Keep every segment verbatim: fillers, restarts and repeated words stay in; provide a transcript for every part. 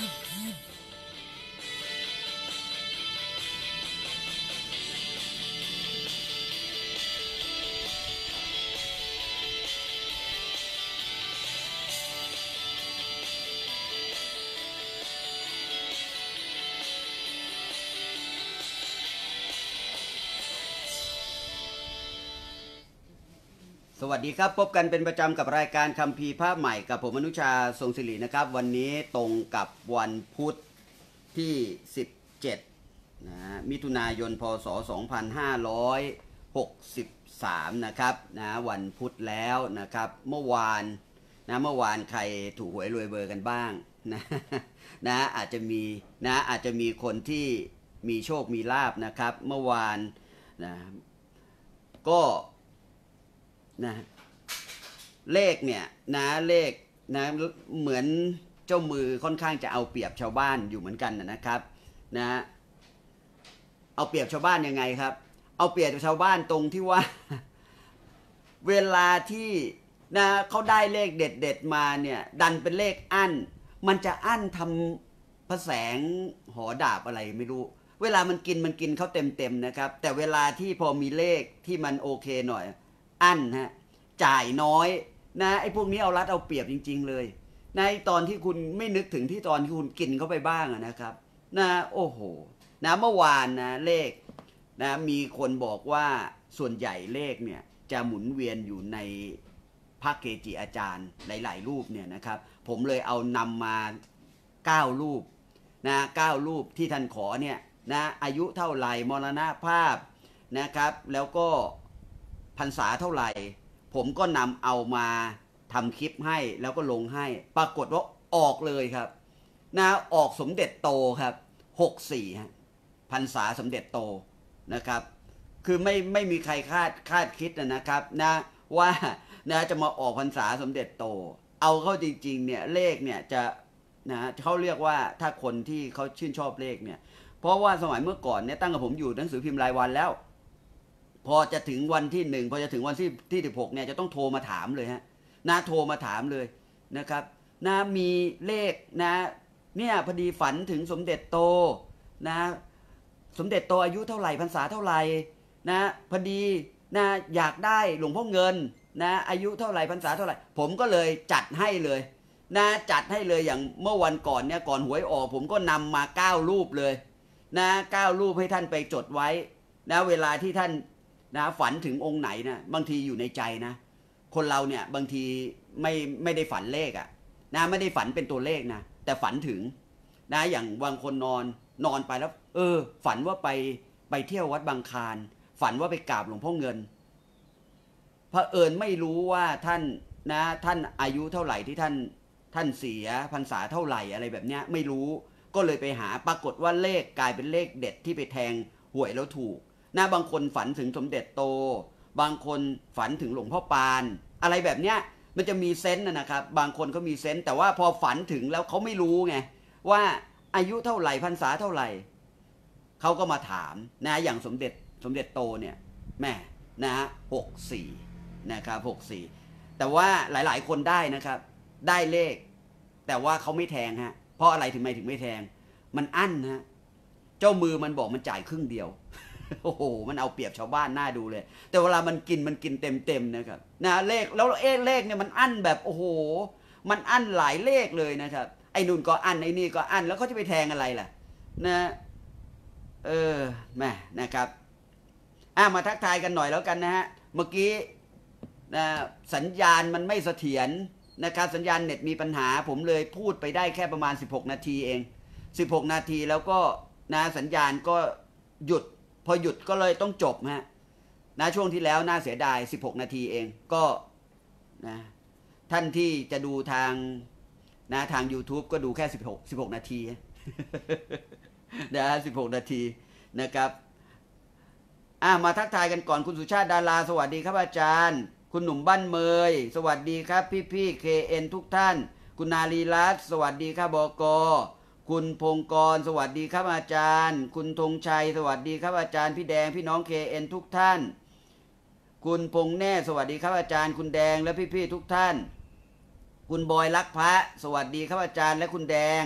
สวัสดีครับพบกันเป็นประจำกับรายการคัมภีร์ภาพใหม่กับผมอนุชาทรงศิรินะครับวันนี้ตรงกับวันพุธที่สิบเจ็ดนะมิถุนายนพศสองพันห้าร้อยหกสิบสามนะครับนะวันพุธแล้วนะครับเมื่อวานนะเมื่อวานใครถูกหวยรวยเบอร์กันบ้างนะนะอาจจะมีนะอาจจะมีคนที่มีโชคมีลาภนะครับเมื่อวานนะก็นะเลขเนี่ยนะเลขนะเหมือนเจ้ามือค่อนข้างจะเอาเปรียบชาวบ้านอยู่เหมือนกันนะครับนะเอาเปรียบชาวบ้านยังไงครับเอาเปรียบชาวบ้านตรงที่ว่าเวลาที่นะเขาได้เลขเด็ดๆมาเนี่ยดันเป็นเลขอั้นมันจะอั้นทำพระแสงหอดาบอะไรไม่รู้เวลามันกินมันกินเขาเต็มๆนะครับแต่เวลาที่พอมีเลขที่มันโอเคหน่อยอั้นฮะจ่ายน้อยนะไอ้พวกนี้เอารัดเอาเปรียบจริงๆเลยในตอนที่คุณไม่นึกถึงที่ตอนที่คุณกินเข้าไปบ้างนะครับนะโอ้โหนะเมื่อวานนะเลขนะมีคนบอกว่าส่วนใหญ่เลขเนี่ยจะหมุนเวียนอยู่ในพระเกจิอาจารย์หลายๆรูปเนี่ยนะครับผมเลยเอานำมาเก้ารูปนะเก้ารูปที่ท่านขอเนี่ยนะอายุเท่าไหร่มรณภาพนะครับแล้วก็พรรษาเท่าไหร่ผมก็นำเอามาทำคลิปให้แล้วก็ลงให้ปรากฏว่าออกเลยครับนะออกสมเด็จโตครับหกสี่ฮะพรรษาสมเด็จโตนะครับคือไม่ไม่มีใครคาดคาดคิดนะครับนะว่านะจะมาออกพรรษาสมเด็จโตเอาเข้าจริงๆเนี่ยเลขเนี่ยจะนะเขาเรียกว่าถ้าคนที่เขาชื่นชอบเลขเนี่ยเพราะว่าสมัยเมื่อก่อนเนี่ยตั้งแต่ผมอยู่หนังสือพิมพ์รายวันแล้วพอจะถึงวันที่หนึ่งพอจะถึงวันที่ที่สิบหกเนี่ยจะต้องโทรมาถามเลยฮะนะโทรมาถามเลยนะครับนะมีเลขนะเนี่ยพอดีฝันถึงสมเด็จโตนะสมเด็จโตอายุเท่าไหร่พรรษาเท่าไหร่นะพอดีนะอยากได้หลวงพ่อเงินนะอายุเท่าไหร่พรรษาเท่าไหร่ผมก็เลยจัดให้เลยนะจัดให้เลยอย่างเมื่อวันก่อนเนี่ยก่อนหวยออกผมก็นำมาเก้ารูปเลยนะเก้ารูปให้ท่านไปจดไว้นะเวลาที่ท่านนะฝันถึงองค์ไหนนะบางทีอยู่ในใจนะคนเราเนี่ยบางทีไม่ไม่ได้ฝันเลขอะนะไม่ได้ฝันเป็นตัวเลขนะแต่ฝันถึงนะอย่างบางคนนอนนอนไปแล้วเออฝันว่าไปไปเที่ยววัดบางคลานฝันว่าไปกราบหลวงพ่อเงินเผอิญไม่รู้ว่าท่านนะท่านอายุเท่าไหร่ที่ท่านท่านเสียพรรษาเท่าไหร่อะไรแบบเนี้ยไม่รู้ก็เลยไปหาปรากฏว่าเลขกลายเป็นเลขเด็ดที่ไปแทงหวยแล้วถูกนะบางคนฝันถึงสมเด็จโตบางคนฝันถึงหลวงพ่อปานอะไรแบบเนี้ยมันจะมีเซนส์นะครับบางคนเขามีเซนส์แต่ว่าพอฝันถึงแล้วเขาไม่รู้ไงว่าอายุเท่าไหร่พรรษาเท่าไหร่เขาก็มาถามนะอย่างสมเด็จสมเด็จโตเนี่ยแม่นะหกสี่นะครับหกสี่แต่ว่าหลายๆคนได้นะครับได้เลขแต่ว่าเขาไม่แทงฮะเพราะอะไรถึงไม่ถึงไม่แทงมันอั้นฮะเจ้ามือมันบอกมันจ่ายครึ่งเดียวโอ้โหมันเอาเปรียบชาวบ้านน่าดูเลยแต่เวลามันกินมันกินเต็มเต็มนะครับนะเลขแล้วเอ๊ะเลขเนี่ยมันอั้นแบบโอ้โหมันอั้นหลายเลขเลยนะครับไอ้นู่นก็อั้นไอ้นี่ก็อั้นแล้วเขาจะไปแทงอะไรล่ะนะเออแม่นะครับอ่ะมาทักทายกันหน่อยแล้วกันนะฮะเมื่อกี้นะสัญญาณมันไม่เสถียรนะครับสัญญาณเน็ตมีปัญหาผมเลยพูดไปได้แค่ประมาณสิบหกนาทีเองสิบหกนาทีแล้วก็นะสัญญาณก็หยุดพอหยุดก็เลยต้องจบฮะนะช่วงที่แล้วน่าเสียดายสิบหกนาทีเองก็นะท่านที่จะดูทางนะทาง YouTube ก็ดูแค่สิบหก สิบหกนาทีนะสิบหกนาทีนะครับอ่ะมาทักทายกันก่อนคุณสุชาติดาราสวัสดีครับอาจารย์คุณหนุ่มบ้านเมยสวัสดีครับพี่พี่ เค เอ็น ทุกท่านคุณนาลีรัตน์สวัสดีครับบก.คุณพงกรสวัสดีครับอาจารย์คุณธงชัยสวัสดีครับอาจารย์พี่แดงพี่น้อง เค เอ็น ทุกท่านคุณพงแน่สวัสดีครับอาจารย์คุณแดงและพี่ๆทุกท่านคุณบอยรักพระสวัสดีครับอาจารย์และคุณแดง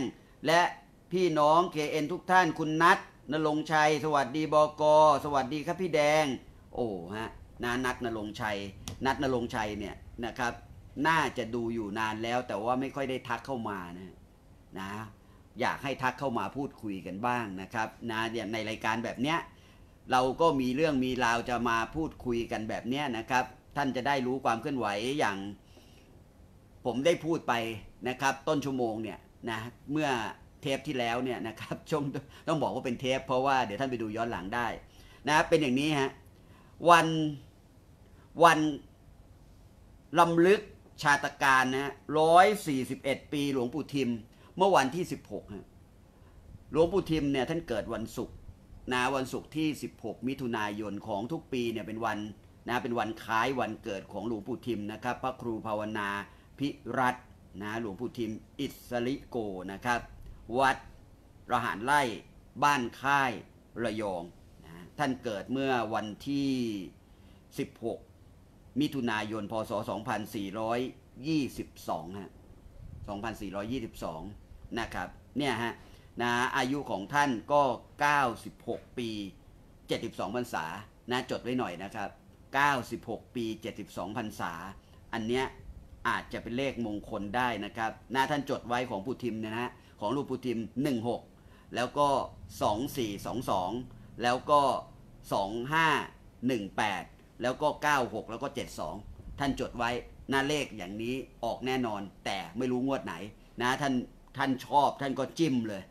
และพี่น้อง เค เอ็น ทุกท่านคุณนัทณรงค์ชัยสวัสดีบกสวัสดีครับพี่แดงโอ้ฮะนานัทณรงค์ชัยนัทณรงค์ชัยเนี่ยนะครับน่าจะดูอยู่นานแล้วแต่ว่าไม่ค่อยได้ทักเข้ามานะนะอยากให้ทักเข้ามาพูดคุยกันบ้างนะครับนะอย่างในรายการแบบเนี้ยเราก็มีเรื่องมีราวจะมาพูดคุยกันแบบเนี้ยนะครับท่านจะได้รู้ความเคลื่อนไหวอย่างผมได้พูดไปนะครับต้นชั่วโมงเนี่ยนะเมื่อเทปที่แล้วเนี่ยนะครับชมต้องบอกว่าเป็นเทปเพราะว่าเดี๋ยวท่านไปดูย้อนหลังได้นะเป็นอย่างนี้ฮะวันวันลำลึกชาตการนะร้อยสี่สิบเอ็ดปีหลวงปู่ทิมเมื่อวันที่สิบหกฮะหลวงปู่ทิมเนี่ยท่านเกิดวันศุกร์นะวันศุกร์ที่สิบหกมิถุนายนของทุกปีเนี่ยเป็นวันนะเป็นวันคล้ายวันเกิดของหลวงปู่ทิมนะครับพระครูภาวนาพิรัตน์นะหลวงปู่ทิมอิสริโกนะครับวัดระหารไร่บ้านค่ายระยองนะท่านเกิดเมื่อวันที่สิบหกมิถุนายนพศสองพันสี่ร้อยยี่สิบสองฮะสองพันสี่ร้อยยี่สิบสองนะครับเนี่ยฮะนะอายุของท่านก็เก้าสิบหกปีเจ็ดสิบสองพรรษานะจดไว้หน่อยนะครับเก้าสิบหกปีเจ็ดสิบสองพรรษาอันเนี้ยอาจจะเป็นเลขมงคลได้นะครับนะท่านจดไว้ของปู่ทิมนะฮะของหลวงปู่ทิมหนึ่งหกแล้วก็สองสี่สองสองแล้วก็สองห้าหนึ่งแปดแล้วก็เก้าหกแล้วก็เจ็ดสองท่านจดไว้หน้าเลขอย่างนี้ออกแน่นอนแต่ไม่รู้งวดไหนนะท่านท่านชอบท่านก็จิ้มเลย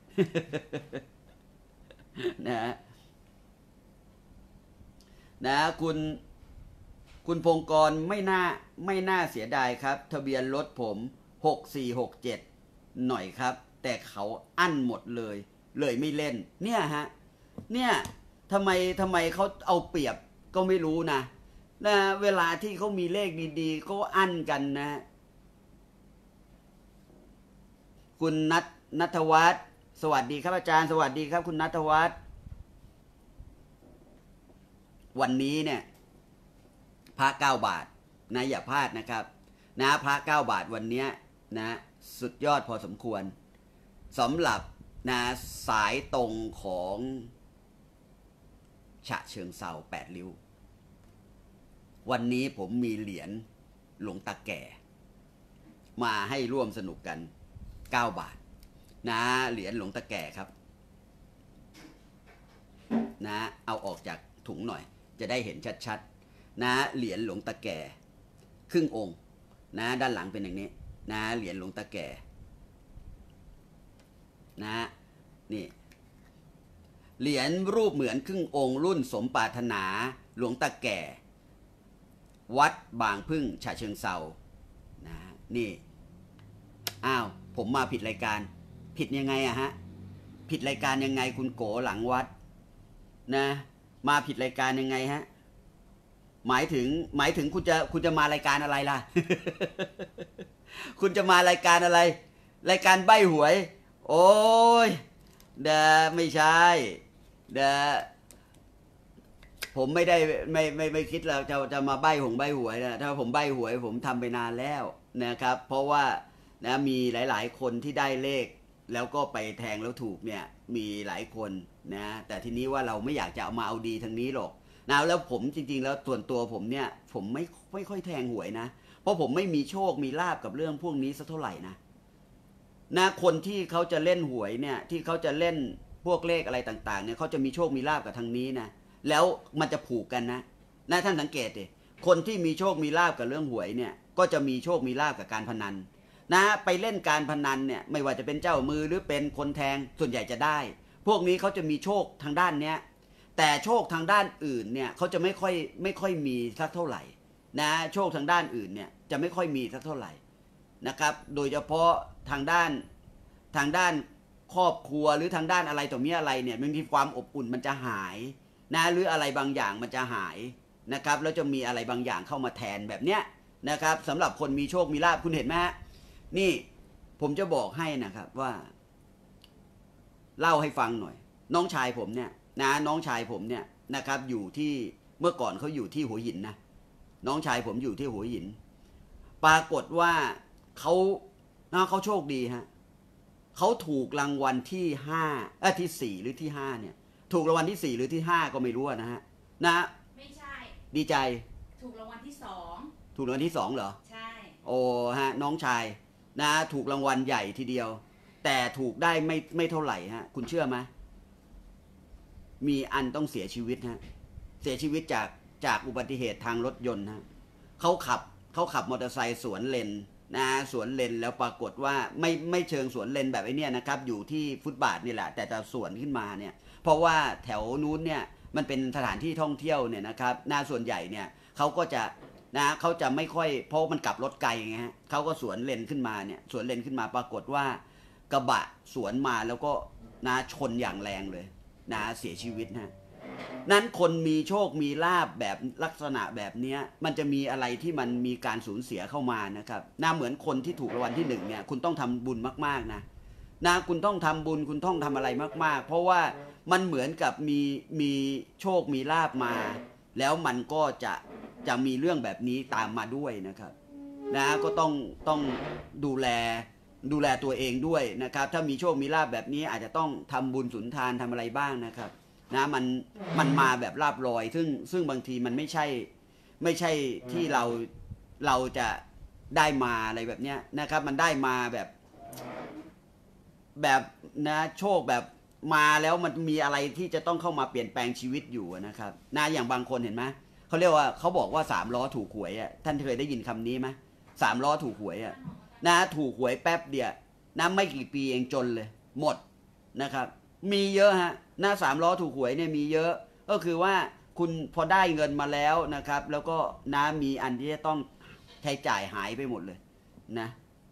นะนะคุณคุณพงกรไม่น่าไม่น่าเสียดายครับทะเบียนรถผมหกสี่หกเจ็ดหน่อยครับแต่เขาอั้นหมดเลยเลยไม่เล่นเนี่ยฮะเนี่ยทำไมทำไมเขาเอาเปรียบก็ไม่รู้นะนะเวลาที่เขามีเลขดีๆก็อั้นกันนะคุณนัทณัฐวัฒน์สวัสดีครับอาจารย์สวัสดีครับคุณณัฐวัฒน์วันนี้เนี่ยพระเก้าบาทนะอย่าพลาดนะครับนะพระเก้าบาทวันนี้นะสุดยอดพอสมควรสำหรับนะสายตรงของฉะเชิงเทราแปดริ้ววันนี้ผมมีเหรียญหลวงตาแก่มาให้ร่วมสนุกกันเก้าบาทนะเหรียญหลวงตาแก่ครับนะเอาออกจากถุงหน่อยจะได้เห็นชัดๆนะเหรียญหลวงตาแก่ครึ่งองค์นะด้านหลังเป็นอย่างนี้นะเหรียญหลวงตาแก่นะนี่เหรียญรูปเหมือนครึ่งองค์รุ่นสมปรารถนาหลวงตาแก่วัดบางพึ่งฉะเชิงเทรานะนี่อ้าวผมมาผิดรายการผิดยังไงอะฮะผิดรายการยังไงคุณโกหลังวัดนะมาผิดรายการยังไงฮะหมายถึงหมายถึงคุณจะคุณจะมารายการอะไรล่ะ คุณจะมารายการอะไรรายการใบ้หวยโอ้ยเดาไม่ใช่เดาผมไม่ได้ไม่ไม่ไม่คิดเราจะจะมาใบ้หงใบ้หวยนะถ้าผมใบ้หวยผมทำไปนานแล้วนะครับเพราะว่านะมีหลายๆคนที่ได้เลขแล้วก็ไปแทงแล้วถูกเนี่ยมีหลายคนนะแต่ทีนี้ว่าเราไม่อยากจะเอามาเอาดีทางนี้หรอกนะแล้วผมจริงๆแล้วส่วนตัวผมเนี่ยผมไม่ไม่ค่อยแทงหวยนะเพราะผมไม่มีโชคมีลาบกับเรื่องพวกนี้สักเท่าไหร่นะนะคนที่เขาจะเล่นหวยเนี่ยที่เขาจะเล่นพวกเลขอะไรต่างๆเนี่ยเขาจะมีโชคมีลาบกับทางนี้นะแล้วมันจะผูกกันนะนะท่านสังเกตดิคนที่มีโชคมีลาบกับเรื่องหวยเนี่ยก็จะมีโชคมีลาบกับการพนันนะไปเล่นการพนันเนี่ยไม่ว่าจะเป็นเจ้ามือหรือเป็นคนแทงส่วนใหญ่จะได้พวกนี้เขาจะมีโชคทางด้านเนี้ยแต่โชคทางด้านอื่นเนี่ยเขาจะไม่ค่อยไม่ค่อยมีสักเท่าไหร่นะโชคทางด้านอื่นเนี่ยจะไม่ค่อยมีสักเท่าไหร่นะครับโดยเฉพาะทางด้านทางด้านครอบครัวหรือทางด้านอะไรต่อมีอะไรเนี่ยบางทีความอบอุ่นมันจะหายนะหรืออะไรบางอย่างมันจะหายนะครับแล้วจะมีอะไรบางอย่างเข้ามาแทนแบบเนี้ยนะครับสำหรับคนมีโชคมีลาภคุณเห็นไหมฮะนี่ผมจะบอกให้นะครับว่าเล่าให้ฟังหน่อยน้องชายผมเนี่ยนะน้องชายผมเนี่ยนะครับอยู่ที่เมื่อก่อนเขาอยู่ที่หัวหินนะน้องชายผมอยู่ที่หัวหินปรากฏว่าเขาเขาโชคดีฮะเขาถูกรางวัลที่ห้าเออที่สี่หรือที่ห้าเนี่ยถูกรางวัลที่สี่หรือที่ห้าก็ไม่รู้นะฮะนะไม่ใช่ดีใจถูกรางวัลที่สองถูกรางวัลที่สองเหรอใช่โอ้ฮะน้องชายนะถูกรางวัลใหญ่ทีเดียวแต่ถูกได้ไม่ไม่เท่าไหร่ฮะคุณเชื่อไหมมีอันต้องเสียชีวิตฮะเสียชีวิตจากจากอุบัติเหตุทางรถยนต์ฮะเขาขับเขาขับมอเตอร์ไซค์สวนเลนนะสวนเลนแล้วปรากฏว่าไม่ไม่เชิงสวนเลนแบบไอ้นี่นะครับอยู่ที่ฟุตบาทนี่แหละแต่จะสวนขึ้นมาเนี่ยเพราะว่าแถวนู้นเนี่ยมันเป็นสถานที่ท่องเที่ยวเนี่ยนะครับหน้าส่วนใหญ่เนี่ยเขาก็จะนะเขาจะไม่ค่อยเพราะมันกลับรถไกลไงฮะเขาก็สวนเลนขึ้นมาเนี่ยสวนเลนขึ้นมาปรากฏว่ากระบะสวนมาแล้วก็นะชนอย่างแรงเลยนะเสียชีวิตนะนั้นคนมีโชคมีลาภแบบลักษณะแบบนี้มันจะมีอะไรที่มันมีการสูญเสียเข้ามานะครับน่าเหมือนคนที่ถูกรางวัลที่หนึ่งเนี่ยคุณต้องทำบุญมากๆนะนะคุณต้องทำบุญคุณต้องทำอะไรมากๆเพราะว่ามันเหมือนกับมีมีโชคมีลาภมาแล้วมันก็จะจะมีเรื่องแบบนี้ตามมาด้วยนะครับนะก็ต้องต้องดูแลดูแลตัวเองด้วยนะครับถ้ามีโชคมีลาภแบบนี้อาจจะต้องทำบุญสุนทานทำอะไรบ้างนะครับนะมันมันมาแบบลาบลอยซึ่งซึ่งบางทีมันไม่ใช่ไม่ใช่ที่เราเราจะได้มาอะไรแบบเนี้ยนะครับมันได้มาแบบแบบนะโชคแบบมาแล้วมันมีอะไรที่จะต้องเข้ามาเปลี่ยนแปลงชีวิตอยู่นะครับนะอย่างบางคนเห็นไหมเขาเรียกว่าเขาบอกว่าสามล้อถูกหวยอ่ะท่านเคยได้ยินคำนี้ไหมสามล้อถูกหวยอ่ะนะถูกหวยแป๊บเดียวนะไม่กี่ปีเองจนเลยหมดนะครับมีเยอะฮะหน้าสามล้อถูกหวยเนี่ยมีเยอะก็คือว่าคุณพอได้เงินมาแล้วนะครับแล้วก็น้ามีอันที่จะต้องใช้จ่ายหายไปหมดเลยนะ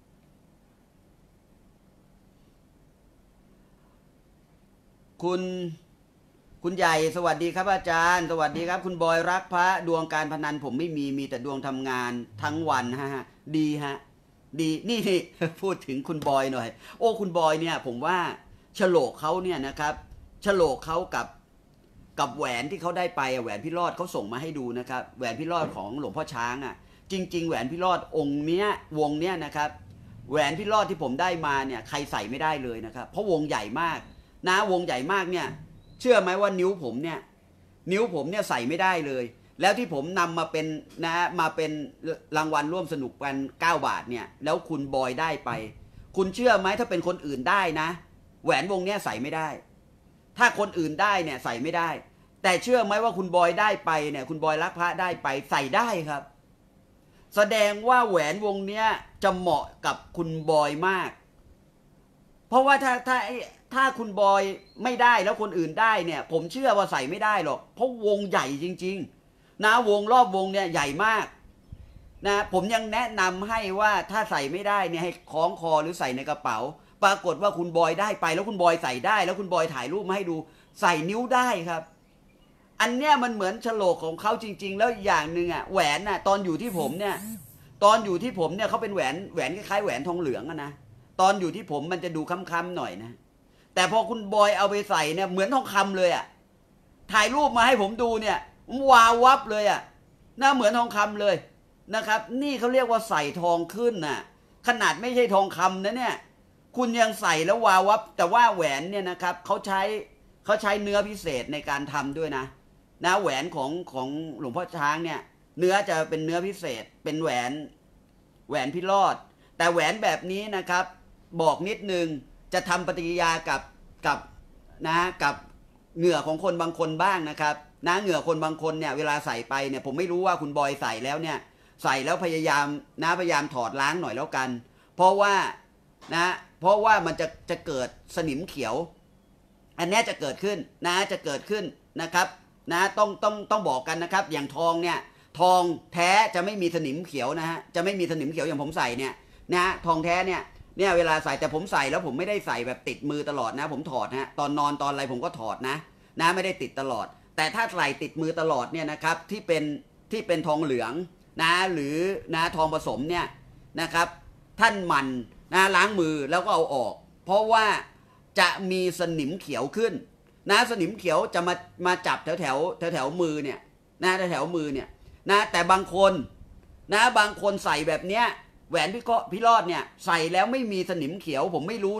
คุณคุณใหญ่สวัสดีครับอาจารย์สวัสดีครับคุณบอยรักพระดวงการพนันผมไม่มีมีแต่ดวงทำงานทั้งวันฮะดีฮะดีนี่นี่พูดถึงคุณบอยหน่อยโอ้คุณบอยเนี่ยผมว่าฉลกเขาเนี่ยนะครับฉลกเขากับกับแหวนที่เขาได้ไปแหวนพี่รอดเขาส่งมาให้ดูนะครับแหวนพี่รอดของหลวงพ่อช้างอ่ะจริงๆแหวนพี่รอดองค์เนี้ยวงเนี้ยนะครับแหวนพี่รอดที่ผมได้มาเนี่ยใครใส่ไม่ได้เลยนะครับเพราะวงใหญ่มากนะวงใหญ่มากเนี่ยเชื่อไหมว่านิ้วผมเนี่ยนิ้วผมเนี่ยใส่ไม่ได้เลยแล้วที่ผมนำมาเป็นนะมาเป็นรางวัลร่วมสนุกกันเก้าบาทเนี่ยแล้วคุณบอยได้ไปคุณเชื่อไหมถ้าเป็นคนอื่นได้นะแหวนวงเนี้ยใส่ไม่ได้ถ้าคนอื่นได้เนี่ยใส่ไม่ได้แต่เชื่อไหมว่าคุณบอยได้ไปเนี่ยคุณบอยรักพระได้ไปใส่ได้ครับแสดงว่าแหวนวงเนี้ยจะเหมาะกับคุณบอยมากเพราะว่าถ้าถ้าถ้าคุณบอยไม่ได้แล้วคนอื่นได้เนี่ยผมเชื่อว่าใส่ไม่ได้หรอกเพราะวงใหญ่จริงๆนะวงรอบวงเนี่ยใหญ่มากนะผมยังแนะนำให้ว่าถ้าใส่ไม่ได้เนี่ยให้คล้องคอหรือใส่ในกระเป๋าปรากฏว่าคุณบอยได้ไปแล้วคุณบอยใส่ได้แล้วคุณบอยถ่ายรูปมาให้ดูใส่นิ้วได้ครับอันเนี้ยมันเหมือนฉลกของเขาจริงๆแล้วอย่างหนึ่งอ่ะแหวนน่ะตอนอยู่ที่ผมเนี่ยตอนอยู่ที่ผมเนี่ยเขาเป็นแหวนแหวนคล้ายๆแหวนทองเหลืองอะนะตอนอยู่ที่ผมมันจะดูค้ำๆหน่อยนะแต่พอคุณบอยเอาไปใส่เนี่ยเหมือนทองคำเลยอ่ะถ่ายรูปมาให้ผมดูเนี่ยวาววับเลยอ่ะน่าเหมือนทองคำเลยนะครับนี่เขาเรียกว่าใส่ทองขึ้นน่ะขนาดไม่ใช่ทองคำนะเนี่ยคุณยังใส่แล้ววาววับแต่ว่าแหวนเนี่ยนะครับเขาใช้เขาใช้เนื้อพิเศษในการทำด้วยนะนะแหวนของของหลวงพ่อช้างเนี่ยเนื้อจะเป็นเนื้อพิเศษเป็นแหวนแหวนพิรอดแต่แหวนแบบนี้นะครับบอกนิดนึงจะทำปฏิกิริยากับกับนะกับเหงื่อของคนบางคนบ้างนะครับนะเหงื่อคนบางคนเนี่ยเวลาใส่ไปเนี่ยผมไม่รู้ว่าคุณบอยใส่แล้วเนี่ยใส่แล้วพยายามนะพยายามถอดล้างหน่อยแล้วกันเพราะว่านะเพราะว่ามันจะจะเกิดสนิมเขียวอันนี้จะเกิดขึ้นนะจะเกิดขึ้นนะครับนะต้องต้องต้องบอกกันนะครับอย่างทองเนี่ยทองแท้จะไม่มีสนิมเขียวนะฮะจะไม่มีสนิมเขียวอย่างผมใส่เนี่ยนะทองแท้เนี่ยเนี่ยเวลาใส่แต่ผมใส่แล้วผมไม่ได้ใส่แบบติดมือตลอดนะผมถอดนะตอนนอนตอนอะไรผมก็ถอดนะนะไม่ได้ติดตลอดแต่ถ้าใส่ติดมือตลอดเนี่ยนะครับที่เป็นที่เป็นทองเหลืองนะหรือนะทองผสมเนี่ยนะครับท่านหมั่นนะล้างมือแล้วก็เอาออกเพราะว่าจะมีสนิมเขียวขึ้นนะสนิมเขียวจะมามาจับแถวแถวแถวแถวมือเนี่ยนะแถวแถวมือเนี่ยนะแต่บางคนนะบางคนใส่แบบเนี้ยแหวนพี่ก็พี่รอดเนี่ยใส่แล้วไม่มีสนิมเขียวผมไม่รู้นะ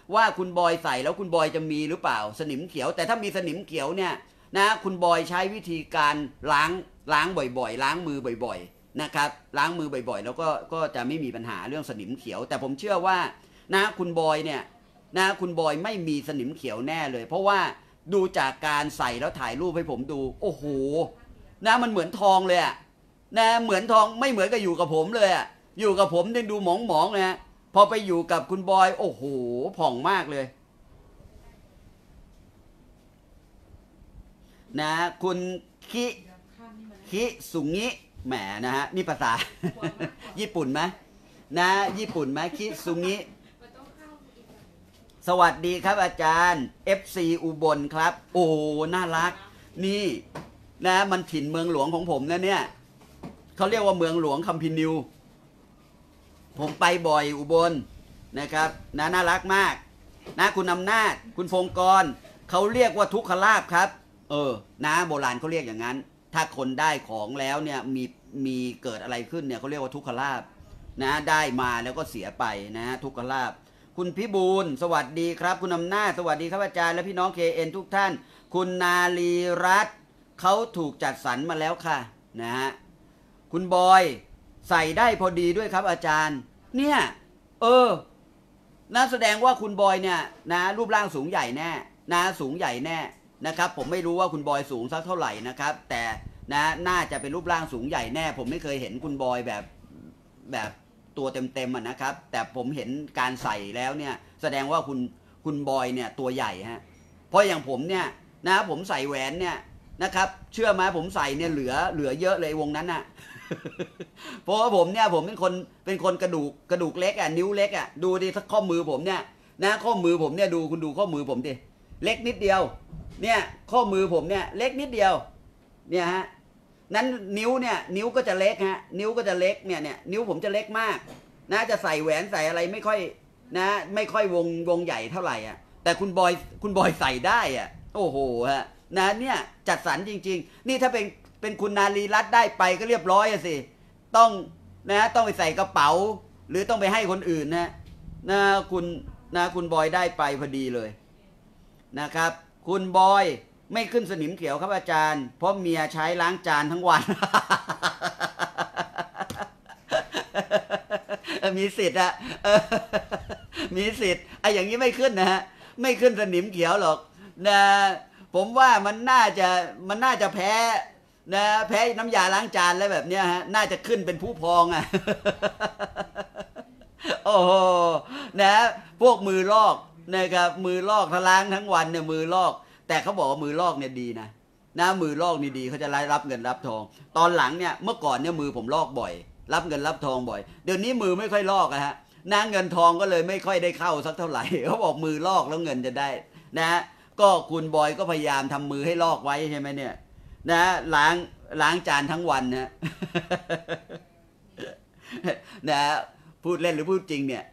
ว่าคุณบอยใส่แล้วคุณบอยจะมีหรือเปล่าสนิมเขียวแต่ถ้ามีสนิมเขียวเนี่ยนะคุณบอยใช้วิธีการล้างล้างบ่อยๆล้างมือบ่อยๆนะครับล้างมือบ่อยๆแล้วก็ก็จะไม่มีปัญหาเรื่องสนิมเขียวแต่ผมเชื่อว่านะคุณบอยเนี่ยนะคุณบอยไม่มีสนิมเขียวแน่เลยเพราะว่าดูจากการใส่แล้วถ่ายรูปให้ผมดูโอ้โหนะมันเหมือนทองเลยอะนะเหมือนทองไม่เหมือนกับอยู่กับผมเลยอะอยู่กับผมยังดูหมองๆนะพอไปอยู่กับคุณบอยโอ้โหผ่องมากเลยนะคุณคิคิสุงิแหมนะฮะนี่ภาษา ญี่ปุ่นไหมนะญี่ปุ่นไหมคิสุงิสวัสดีครับอาจารย์ เอฟ ซี อุบลครับโอ้น่ารักนี่นะมันถิ่นเมืองหลวงของผมนะเนี่ยเขาเรียกว่าเมืองหลวงคัมพินิวผมไปบ่อยอุบลนะครับนะน่ารักมากนะคุณอำนาจคุณฟงกรเขาเรียกว่าทุกขลาภครับเออนะโบราณเขาเรียกอย่างนั้น ถ้าคนได้ของแล้วเนี่ยมีมีเกิดอะไรขึ้นเนี่ยเขาเรียกว่าทุกขลาภนะได้มาแล้วก็เสียไปนะทุกขลาภคุณพิบูลสวัสดีครับคุณอำนาจสวัสดีครับอาจารย์และพี่น้อง เค เอ็น ทุกท่านคุณนาลีรัตน์เขาถูกจัดสรรมาแล้วค่ะนะฮะคุณบอยใส่ได้พอดีด้วยครับอาจารย์เนี่ยเออน่าแสดงว่าคุณบอยเนี่ยนะรูปร่างสูงใหญ่แน่นะสูงใหญ่แน่นะครับผมไม่รู้ว่าคุณบอยสูงสักเท่าไหร่นะครับแต่นะน่าจะเป็นรูปร่างสูงใหญ่แน่ผมไม่เคยเห็นคุณบอยแบบแบบตัวเต็มๆนะครับแต่ผมเห็นการใส่แล้วเนี่ยแสดงว่าคุณคุณบอยเนี่ยตัวใหญ่ฮะเพราะอย่างผมเนี่ยนะผมใส่แหวนเนี่ยนะครับเชื่อไหมผมใส่เนี่ยเหลือเหลือเยอะเลยวงนั้นน่ะ เพราะว่าผมเนี่ยผมเป็นคนเป็นคนกระดูกกระดูกเล็กอ่ะนิ้วเล็กอ่ะดูดิข้อมือผมเนี่ยนะข้อมือผมเนี่ยดูคุณดูข้อมือผมดิเล็กนิดเดียวเนี่ยข้อมือผมเนี่ยเล็กนิดเดียวเนี่ยฮะนั้นนิ้วเนี่ยนิ้วก็จะเล็กฮะนิ้วก็จะเล็กเนี่ยเนี่ยนิ้วผมจะเล็กมากนะจะใส่แหวนใส่อะไรไม่ค่อยนะไม่ค่อยวงวงใหญ่เท่าไหร่อ่ะแต่คุณบอยคุณบอยใส่ได้อ่ะโอ้โหฮะนะเนี่ยจัดสรรจริงๆนี่ถ้าเป็นเป็นคุณนาลีรัตน์ได้ไปก็เรียบร้อยอะสิต้องนะต้องไปใส่กระเป๋าหรือต้องไปให้คนอื่นนะนะคุณนะคุณบอยได้ไปพอดีเลยนะครับคุณบอยไม่ขึ้นสนิมเขียวครับอาจารย์เพราะเมียใช้ล้างจานทั้งวัน มีสิทธิ์อะมีสิทธิ์ไอ้อย่างนี้ไม่ขึ้นนะฮะไม่ขึ้นสนิมเขียวหรอกนะผมว่ามันน่าจะมันน่าจะแพ้นะแพ้น้ำยาล้างจานแล้วแบบเนี้ยฮะน่าจะขึ้นเป็นผู้พองอ่ะ โอ้โหนะพวกมือลอกนะครับมือลอกถ้าล้างทั้งวันเนี่ยมือลอกแต่เขาบอกว่ามือลอกเนี่ยดีนะนะมือลอกนี่ดีเขาจะได้รับเงินรับทองตอนหลังเนี่ยเมื่อก่อนเนี่ยมือผมลอกบ่อยรับเงินรับทองบ่อยเดี๋ยวนี้มือไม่ค่อยลอกอะฮะนะเงินทองก็เลยไม่ค่อยได้เข้าสักเท่าไหร่เขาบอกมือลอกแล้วเงินจะได้นะก็คุณบอยก็พยายามทำมือให้ลอกไว้ใช่ไหมเนี่ยนะล้างล้างจานทั้งวันนะ นะพูดเล่นหรือพูดจริงเนี่ย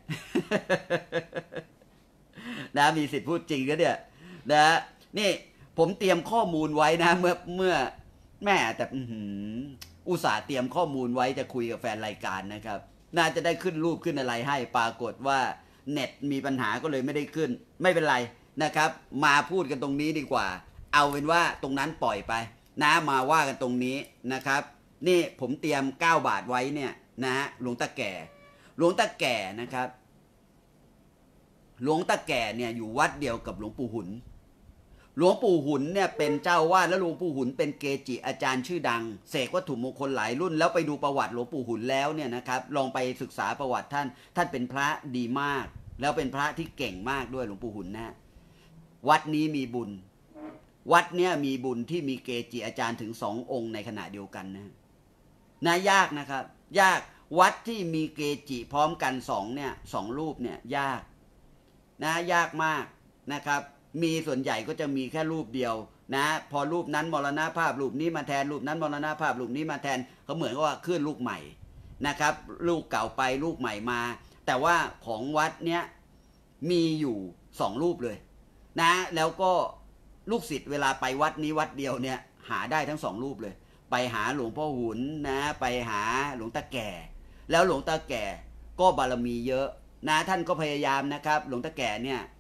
นะมีสิทธิ์พูดจริงก็เนี่ยนะนี่ผมเตรียมข้อมูลไว้นะเมื่อเมื่อแม่แต่อุตส่าห์เตรียมข้อมูลไว้จะคุยกับแฟนรายการนะครับน่าจะได้ขึ้นรูปขึ้นอะไรให้ปรากฏว่าเน็ตมีปัญหาก็เลยไม่ได้ขึ้นไม่เป็นไรนะครับมาพูดกันตรงนี้ดีกว่าเอาเป็นว่าตรงนั้นปล่อยไปนะมาว่ากันตรงนี้นะครับนี่ผมเตรียมเก้าบาทไว้เนี่ยนะหลวงตาแก่หลวงตาแก่นะครับหลวงตาแก่เนี่ยอยู่วัดเดียวกับหลวงปู่หุนหลวงปู่หุนเนี่ยเป็นเจ้าวาดและหลวงปู่หุนเป็นเกจิอาจารย์ชื่อดังเสกวัตถุมงคลหลายรุ่นแล้วไปดูประวัติหลวงปู่หุนแล้วเนี่ยนะครับลองไปศึกษาประวัติท่านท่านเป็นพระดีมากแล้วเป็นพระที่เก่งมากด้วยหลวงปู่หุนนะวัดนี้มีบุญวัดเนี่ยมีบุญที่มีเกจิอาจารย์ถึงสององค์ในขณะเดียวกันนะน่ายากนะครับยากวัดที่มีเกจิพร้อมกันสองเนี่ยสองรูปเนี่ยยากนะยากมากนะครับมีส่วนใหญ่ก็จะมีแค่รูปเดียวนะพอรูปนั้นมรณภาพรูปนี้มาแทนรูปนั้นมรณภาพรูปนี้มาแทนเขาเหมือนกับว่าขึ้นลูกใหม่นะครับลูกเก่าไปลูกใหม่มาแต่ว่าของวัดเนี้ยมีอยู่สองรูปเลยนะแล้วก็ลูกศิษย์เวลาไปวัดนี้วัดเดียวเนี่ยหาได้ทั้งสองรูปเลยไปหาหลวงพ่อหุนนะไปหาหลวงตาแก่แล้วหลวงตาแก่ก็บารมีเยอะนะท่านก็พยายามนะครับหลวงตาแก่เนี่ย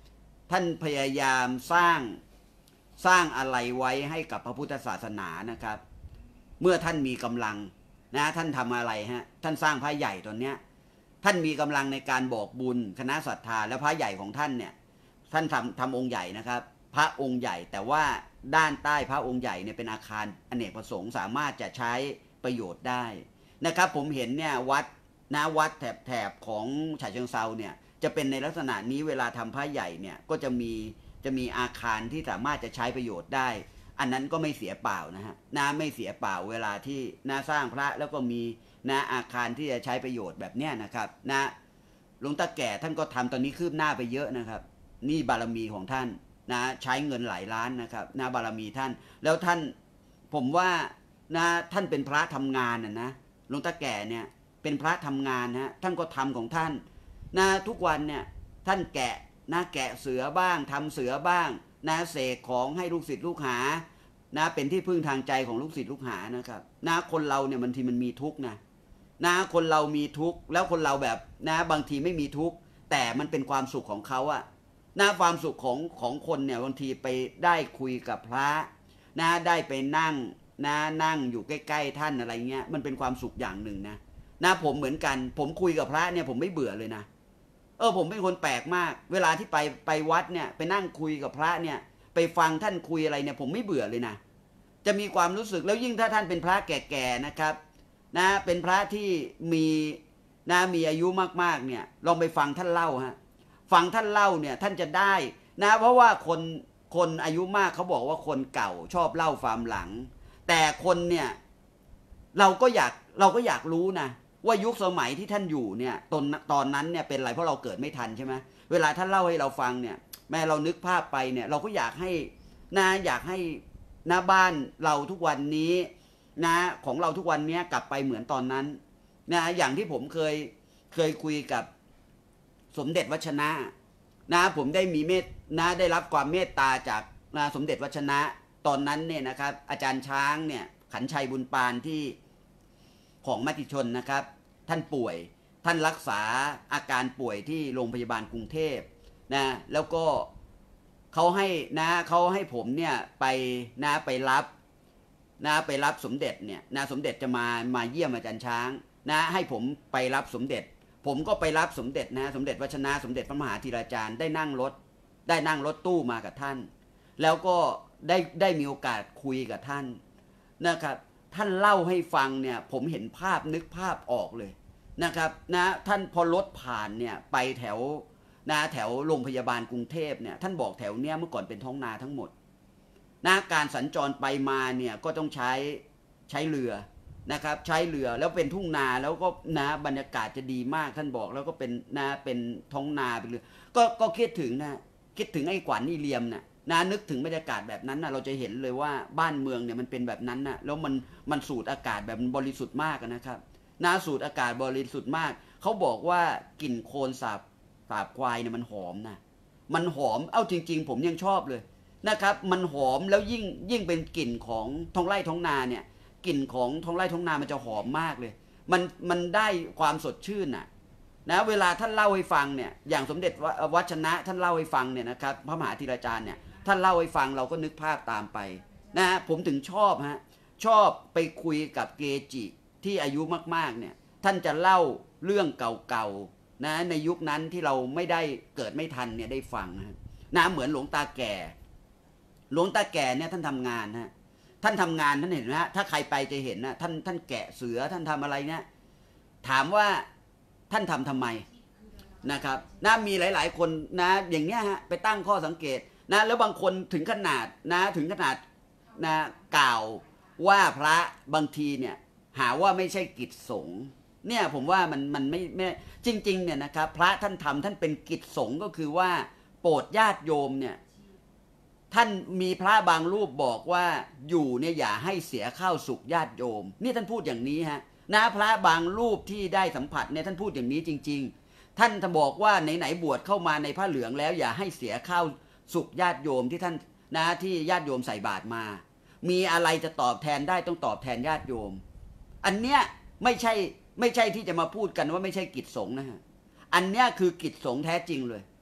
ท่านพยายามสร้างสร้างอะไรไว้ให้กับพระพุทธศาสนานะครับ เมื่อท่านมีกำลังนะท่านทำอะไรฮะท่านสร้างพระใหญ่ตอนเนี้ยท่านมีกำลังในการบอกบุญคณะศรัทธาและพระใหญ่ของท่านเนี่ยท่านทำทำองค์ใหญ่นะครับ พระองค์ใหญ่แต่ว่าด้านใต้พระองค์ใหญ่เนี่ยเป็นอาคารอเนกประสงค์สามารถจะใช้ประโยชน์ได้นะครับผมเห็นเนี่ยวัดนะวัดแถบแถบของฉะเชิงเทราเนี่ยจะเป็นในลักษณะนี้เวลาทำพระใหญ่เนี่ยก็จะมีจะมีอาคารที่สามารถจะใช้ประโยชน์ได้อันนั้นก็ไม่เสียเปล่านะฮะนะไม่เสียเปล่าเวลาที่นะสร้างพระแล้วก็มีนะอาคารที่จะใช้ประโยชน์แบบเนี้ยนะครับนะหลวงตาแก่ท่านก็ทำตอนนี้คืบหน้าไปเยอะนะครับนี่บารมีของท่านนะใช้เงินหลายล้านนะครับนะบารมีท่านแล้วท่านผมว่านะท่านเป็นพระทำงานนะนะหลวงตาแก่เนี่ยเป็นพระทำงานนะท่านก็ทำของท่านนะทุกวันเนี่ยท่านแกะนะแกะเสือบ้างทำเสือบ้างนะเสกของให้ลูกศิษย์ลูกหานะเป็นที่พึ่งทางใจของลูกศิษย์ลูกหานะครับนะคนเราเนี่ยบางทีมันมีทุกข์นะนะคนเรามีทุกข์แล้วคนเราแบบนะบางทีไม่มีทุกข์แต่มันเป็นความสุขของเขาอะนะความสุขของของคนเนี่ยบางทีไปได้คุยกับพระนะได้ไปนั่งนะนั่งอยู่ใกล้ๆท่านอะไรเงี้ยมันเป็นความสุขอย่างหนึ่งนะนะผมเหมือนกันผมคุยกับพระเนี่ยผมไม่เบื่อเลยนะเออผมเป็นคนแปลกมากเวลาที่ไปไปวัดเนี่ยไปนั่งคุยกับพระเนี่ยไปฟังท่านคุยอะไรเนี่ยผมไม่เบื่อเลยนะจะมีความรู้สึกแล้วยิ่งถ้าท่านเป็นพระแก่ๆนะครับนะเป็นพระที่มีนะมีอายุมากๆเนี่ยลองไปฟังท่านเล่าฮะฟังท่านเล่าเนี่ยท่านจะได้นะเพราะว่าคนคนอายุมากเขาบอกว่าคนเก่าชอบเล่าความหลังแต่คนเนี่ยเราก็อยากเราก็อยากรู้นะว่ายุคสมัยที่ท่านอยู่เนี่ยตอนตอนนั้นเนี่ยเป็นไรเพราะเราเกิดไม่ทันใช่ไหมเวลาท่านเล่าให้เราฟังเนี่ยแม้เรานึกภาพไปเนี่ยเราก็อยากให้นะอยากให้หน้าบ้านเราทุกวันนี้นะของเราทุกวันนี้กลับไปเหมือนตอนนั้นนะอย่างที่ผมเคยเคยคุยกับสมเด็จวัชนะนะผมได้มีเมตนะได้รับความเมตตาจากนะสมเด็จวัชนะตอนนั้นเนี่ยนะครับอาจารย์ช้างเนี่ยขันชัยบุญปานที่ของมติชนนะครับท่านป่วยท่านรักษาอาการป่วยที่โรงพยาบาลกรุงเทพนะแล้วก็เขาให้นะเขาให้ผมเนี่ยไปนะไปรับนะไปรับสมเด็จเนี่ยนะสมเด็จจะมามาเยี่ยมอาจารย์ช้างนะให้ผมไปรับสมเด็จผมก็ไปรับสมเด็จนะสมเด็จวัชนะสมเด็จพระมหาธีราจารย์ได้นั่งรถได้นั่งรถตู้มากับท่านแล้วก็ได้ได้มีโอกาสคุยกับท่านนะครับท่านเล่าให้ฟังเนี่ยผมเห็นภาพนึกภาพออกเลยนะครับนะท่านพอรถผ่านเนี่ยไปแถวนะแถวโรงพยาบาลกรุงเทพเนี่ยท่านบอกแถวเนี้ยเมื่อก่อนเป็นท้องนาทั้งหมดนะการสัญจรไปมาเนี่ยก็ต้องใช้ใช้เรือนะครับใช้เรือแล้วเป็นทุ่งนาแล้วก็นะบรรยากาศจะดีมากท่านบอกแล้วก็เป็นนะเป็นท้องนาเป็นเรือก็ก็คิดถึงนะคิดถึงไอ้ขวัญอีเลียมนะนะนึกถึงบรรยากาศแบบนั้นนะเราจะเห็นเลยว่าบ้านเมืองเนี่ยมันเป็นแบบนั้นนะแล้วมันมันสูดอากาศแบบบริสุทธิ์มากนะครับนะสูดอากาศบริสุทธิ์มากเขาบอกว่ากลิ่นโคลนสาบสาบควายเนี่ยมันหอมนะมันหอมเอ้าจริงๆผมยังชอบเลยนะครับมันหอมแล้วยิ่งยิ่งเป็นกลิ่นของท้องไร่ท้องนาเนี่ยกลิ่นของท้องไร่ท้องนามันจะหอมมากเลยมันมันได้ความสดชื่นน่ะนะเวลาท่านเล่าให้ฟังเนี่ยอย่างสมเด็จวัชนะท่านเล่าให้ฟังเนี่ยนะครับพระมหาธีราจารย์เนี่ยท่านเล่าให้ฟังเราก็นึกภาพตามไปนะฮะผมถึงชอบฮะชอบไปคุยกับเกจิที่อายุมากๆเนี่ยท่านจะเล่าเรื่องเก่าๆนะในยุคนั้นที่เราไม่ได้เกิดไม่ทันเนี่ยได้ฟังนะนะเหมือนหลวงตาแก่หลวงตาแก่เนี่ยท่านทำงานฮะท่านทำงานท่านเห็นนะถ้าใครไปจะเห็นนะท่านท่านแกะเสือท่านทำอะไรเนี่ยถามว่าท่านทำทำไมนะครับนะมีหลายๆคนนะอย่างเนี้ยฮะไปตั้งข้อสังเกตนะแล้วบางคนถึงขนาดนะถึงขนาดนะกล่าวว่าพระบางทีเนี่ยหาว่าไม่ใช่กิจสงฆ์เนี่ยผมว่ามันมันไม่ไม่จริงๆเนี่ยนะครับพระท่านทำท่านเป็นกิจสงฆ์ก็คือว่าโปรดญาติโยมเนี่ยท่านมีพระบางรูปบอกว่าอยู่เนี่ยอย่าให้เสียข้าวสุกญาติโยมนี่ท่านพูดอย่างนี้ฮะนะพระบางรูปที่ได้สัมผัสเนี่ยท่านพูดอย่างนี้จริงๆท่านจะบอกว่าไหนๆบวชเข้ามาในผ้าเหลืองแล้วอย่าให้เสียข้าวสุกญาติโยมที่ท่านนะที่ญาติโยมใส่บาตรมามีอะไรจะตอบแทนได้ต้องตอบแทนญาติโยมอันเนี้ยไม่ใช่ไม่ใช่ที่จะมาพูดกันว่าไม่ใช่กิจสงฆ์นะฮะอันเนี้ยคือกิจสงฆ์แท้จริงเลย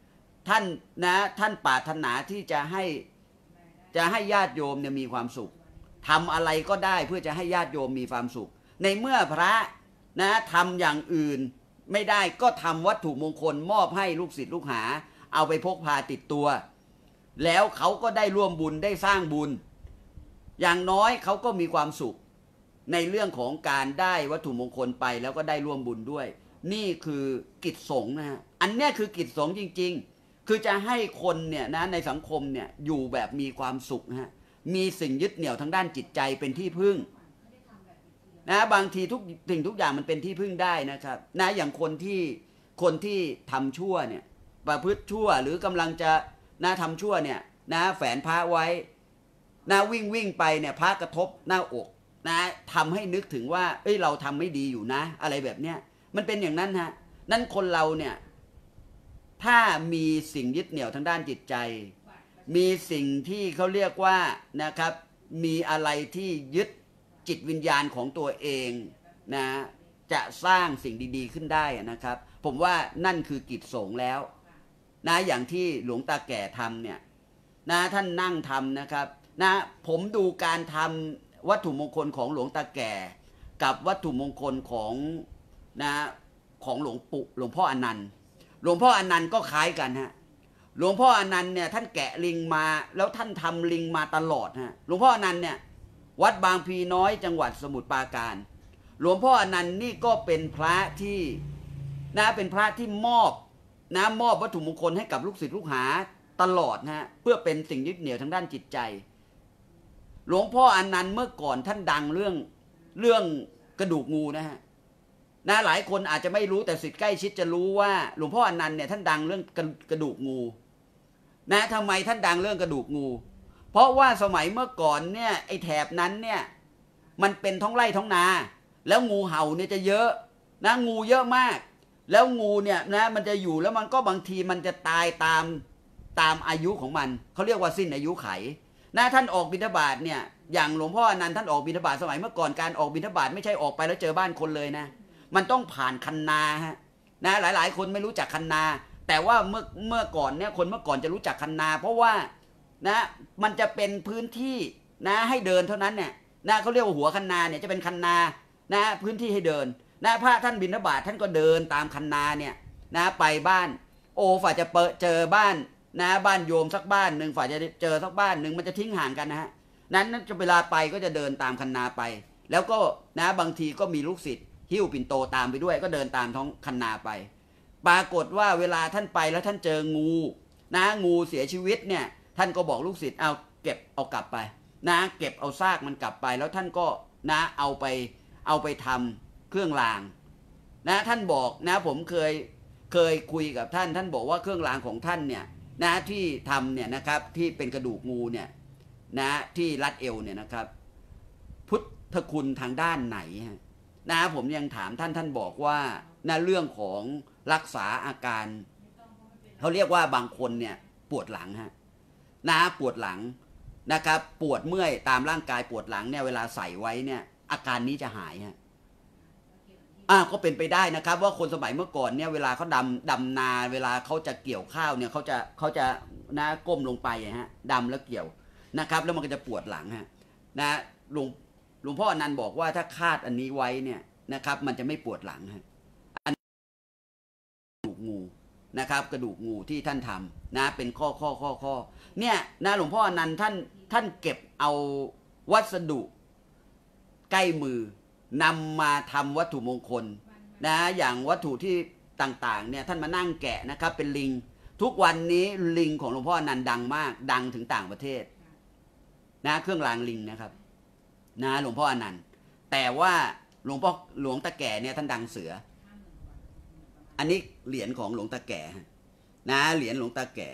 ท่านนะท่านปรารถนาที่จะให้จะให้ญาติโยมเนี่ยมีความสุขทำอะไรก็ได้เพื่อจะให้ญาติโยมมีความสุขในเมื่อพระนะทำอย่างอื่นไม่ได้ก็ทำวัตถุมงคลมอบให้ลูกศิษย์ลูกหาเอาไปพกพาติดตัวแล้วเขาก็ได้ร่วมบุญได้สร้างบุญอย่างน้อยเขาก็มีความสุขในเรื่องของการได้วัตถุมงคลไปแล้วก็ได้ร่วมบุญด้วยนี่คือกิจสงฆ์นะฮะอันเนี้ยคือกิจสงฆ์จริงๆคือจะให้คนเนี่ยนะในสังคมเนี่ยอยู่แบบมีความสุขนะฮะมีสิ่งยึดเหนี่ยวทางด้านจิตใจเป็นที่พึ่งนะบางทีทุกสิ่งทุกอย่างมันเป็นที่พึ่งได้นะครับนะอย่างคนที่คนที่ทำชั่วเนี่ยประพฤติชั่วหรือกำลังจะนะทำชั่วเนี่ยนะแฝนพระไว้นะวิ่งวิ่งไปเนี่ยพระกระทบหน้าอกนะทำให้นึกถึงว่าเอ้ยเราทำไม่ดีอยู่นะอะไรแบบเนี้ยมันเป็นอย่างนั้นฮะนั่นคนเราเนี่ยถ้ามีสิ่งยึดเหนี่ยวทางด้านจิตใจมีสิ่งที่เขาเรียกว่านะครับมีอะไรที่ยึดจิตวิญญาณของตัวเองนะจะสร้างสิ่งดีๆขึ้นได้นะครับผมว่านั่นคือกิจสงฆ์แล้วนะอย่างที่หลวงตาแก่ทำเนี่ยนะท่านนั่งทำนะครับนะผมดูการทำวัตถุมงคลของหลวงตาแก่กับวัตถุมงคลของนะของหลวงปู่หลวงพ่ออนันต์หลวงพ่ออนันต์ก็คล้ายกันฮะหลวงพ่ออนันต์เนี่ยท่านแกะลิงมาแล้วท่านทำลิงมาตลอดฮะหลวงพ่ออนันต์เนี่ยวัดบางพลีน้อยจังหวัดสมุทรปราการหลวงพ่ออนันต์นี่ก็เป็นพระที่นะเป็นพระที่มอบนะมอบวัตถุมงคลให้กับลูกศิษย์ลูกหาตลอดนะฮะเพื่อเป็นสิ่งยึดเหนี่ยวทางด้านจิตใจหลวงพ่ออนันต์เมื่อก่อนท่านดังเรื่องเรื่องกระดูกงูนะฮะนะหลายคนอาจจะไม่รู้แต่ศิษย์ใกล้ชิดจะรู้ว่าหลวงพ่ออนันต์เนี่ยท่านดังเรื่องกระดูกงูนะทำไมท่านดังเรื่องกระดูกงูเพราะว่าสมัยเมื่อก่อนเนี่ยไอ้แถบนั้นเนี่ยมันเป็นท้องไร่ท้องนาแล้วงูเห่าเนี่ยจะเยอะนะงูเยอะมากแล้วงูเนี่ยนะมันจะอยู่แล้วมันก็บางทีมันจะตายตามตามอายุของมันเขาเรียกว่าสิ้นอายุไขนะท่านออกบิณฑบาตเนี่ยอย่างหลวงพ่ออนันต์ท่านออกบิณฑบาตสมัยเมื่อก่อนการออกบิณฑบาตไม่ใช่ออกไปแล้วเจอบ้านคนเลยนะมันต้องผ่านคันนาฮะนะหลายๆคนไม่รู้จักคันนาแต่ว่าเมื่อเมื่อก่อนเนี่ยคนเมื่อก่อนจะรู้จักคันนาเพราะว่านะมันจะเป็นพื้นที่นะให้เดินเท่านั้นเนี่ยนะเขาเรียกว่าหัวคันนาเนี่ยจะเป็นคันนานะพื้นที่ให้เดินนะพระท่านบิณฑบาตท่านก็เดินตามคันนาเนี่ยนะไปบ้านโอ้ฝ่าจะเปิดเจอบ้านนะบ้านโยมสักบ้านหนึ่งฝ่าจะเจอสักบ้านหนึ่งมันจะทิ้งห่างกันนะฮะนั้นจะเวลาไปก็จะเดินตามคันนาไปแล้วก็นะบางทีก็มีลูกศิษย์หิ้วปิ่นโตตามไปด้วยก็เดินตามท้องคันนาไปปรากฏว่าเวลาท่านไปแล้วท่านเจองูนะงูเสียชีวิตเนี่ยท่านก็บอกลูกศิษย์เอาเก็บเอากลับไปนะเก็บเอาซากมันกลับไปแล้วท่านก็นะเอาไปเอาไปทำเครื่องรางนะท่านบอกนะผมเคยเคยคุยกับท่านท่านบอกว่าเครื่องรางของท่านเนี่ยนะที่ทำเนี่ยนะครับที่เป็นกระดูกงูเนี่ยนะที่รัดเอวเนี่ยนะครับพุทธคุณทางด้านไหนนะผมยังถามท่านท่านบอกว่านะเรื่องของรักษาอาการเขาเรียกว่าบางคนเนี่ยปวดหลังฮะนะปวดหลังนะครับปวดเมื่อยตามร่างกายปวดหลังเนี่ยเวลาใส่ไว้เนี่ยอาการนี้จะหายฮะอ่าก็เป็นไปได้นะครับว่าคนสมัยเมื่อก่อนเนี่ยเวลาเขาดำดำนาเวลาเขาจะเกี่ยวข้าวเนี่ยเขาจะเขาจะนะก้มลงไปฮะดำแล้วเกี่ยวนะครับแล้วมันก็จะปวดหลังฮะนะหลวงหลวงพ่ออนันต์บอกว่าถ้าคาดอันนี้ไว้เนี่ยนะครับมันจะไม่ปวดหลังฮะอันกระดูกงูนะครับกระดูกงูที่ท่านทำนะเป็นข้อข้อข้อข้อเนี่ยนะหลวงพ่ออนันต์ท่านท่านเก็บเอาวัสดุใกล้มือนำมาทำวัตถุมงคลนะอย่างวัตถุที่ต่างๆเนี่ยท่านมานั่งแกะนะครับเป็นลิงทุกวันนี้ลิงของหลวงพ่ออนันต์ดังมากดังถึงต่างประเทศนะเครื่องรางลิงนะครับนะหลวงพ่ออนันต์แต่ว่าหลวงพ่อหลวงตาแก่เนี่ยท่านดังเสืออันนี้เหรียญของหลวงตาแก่นะเหรียญหลวงตาแก่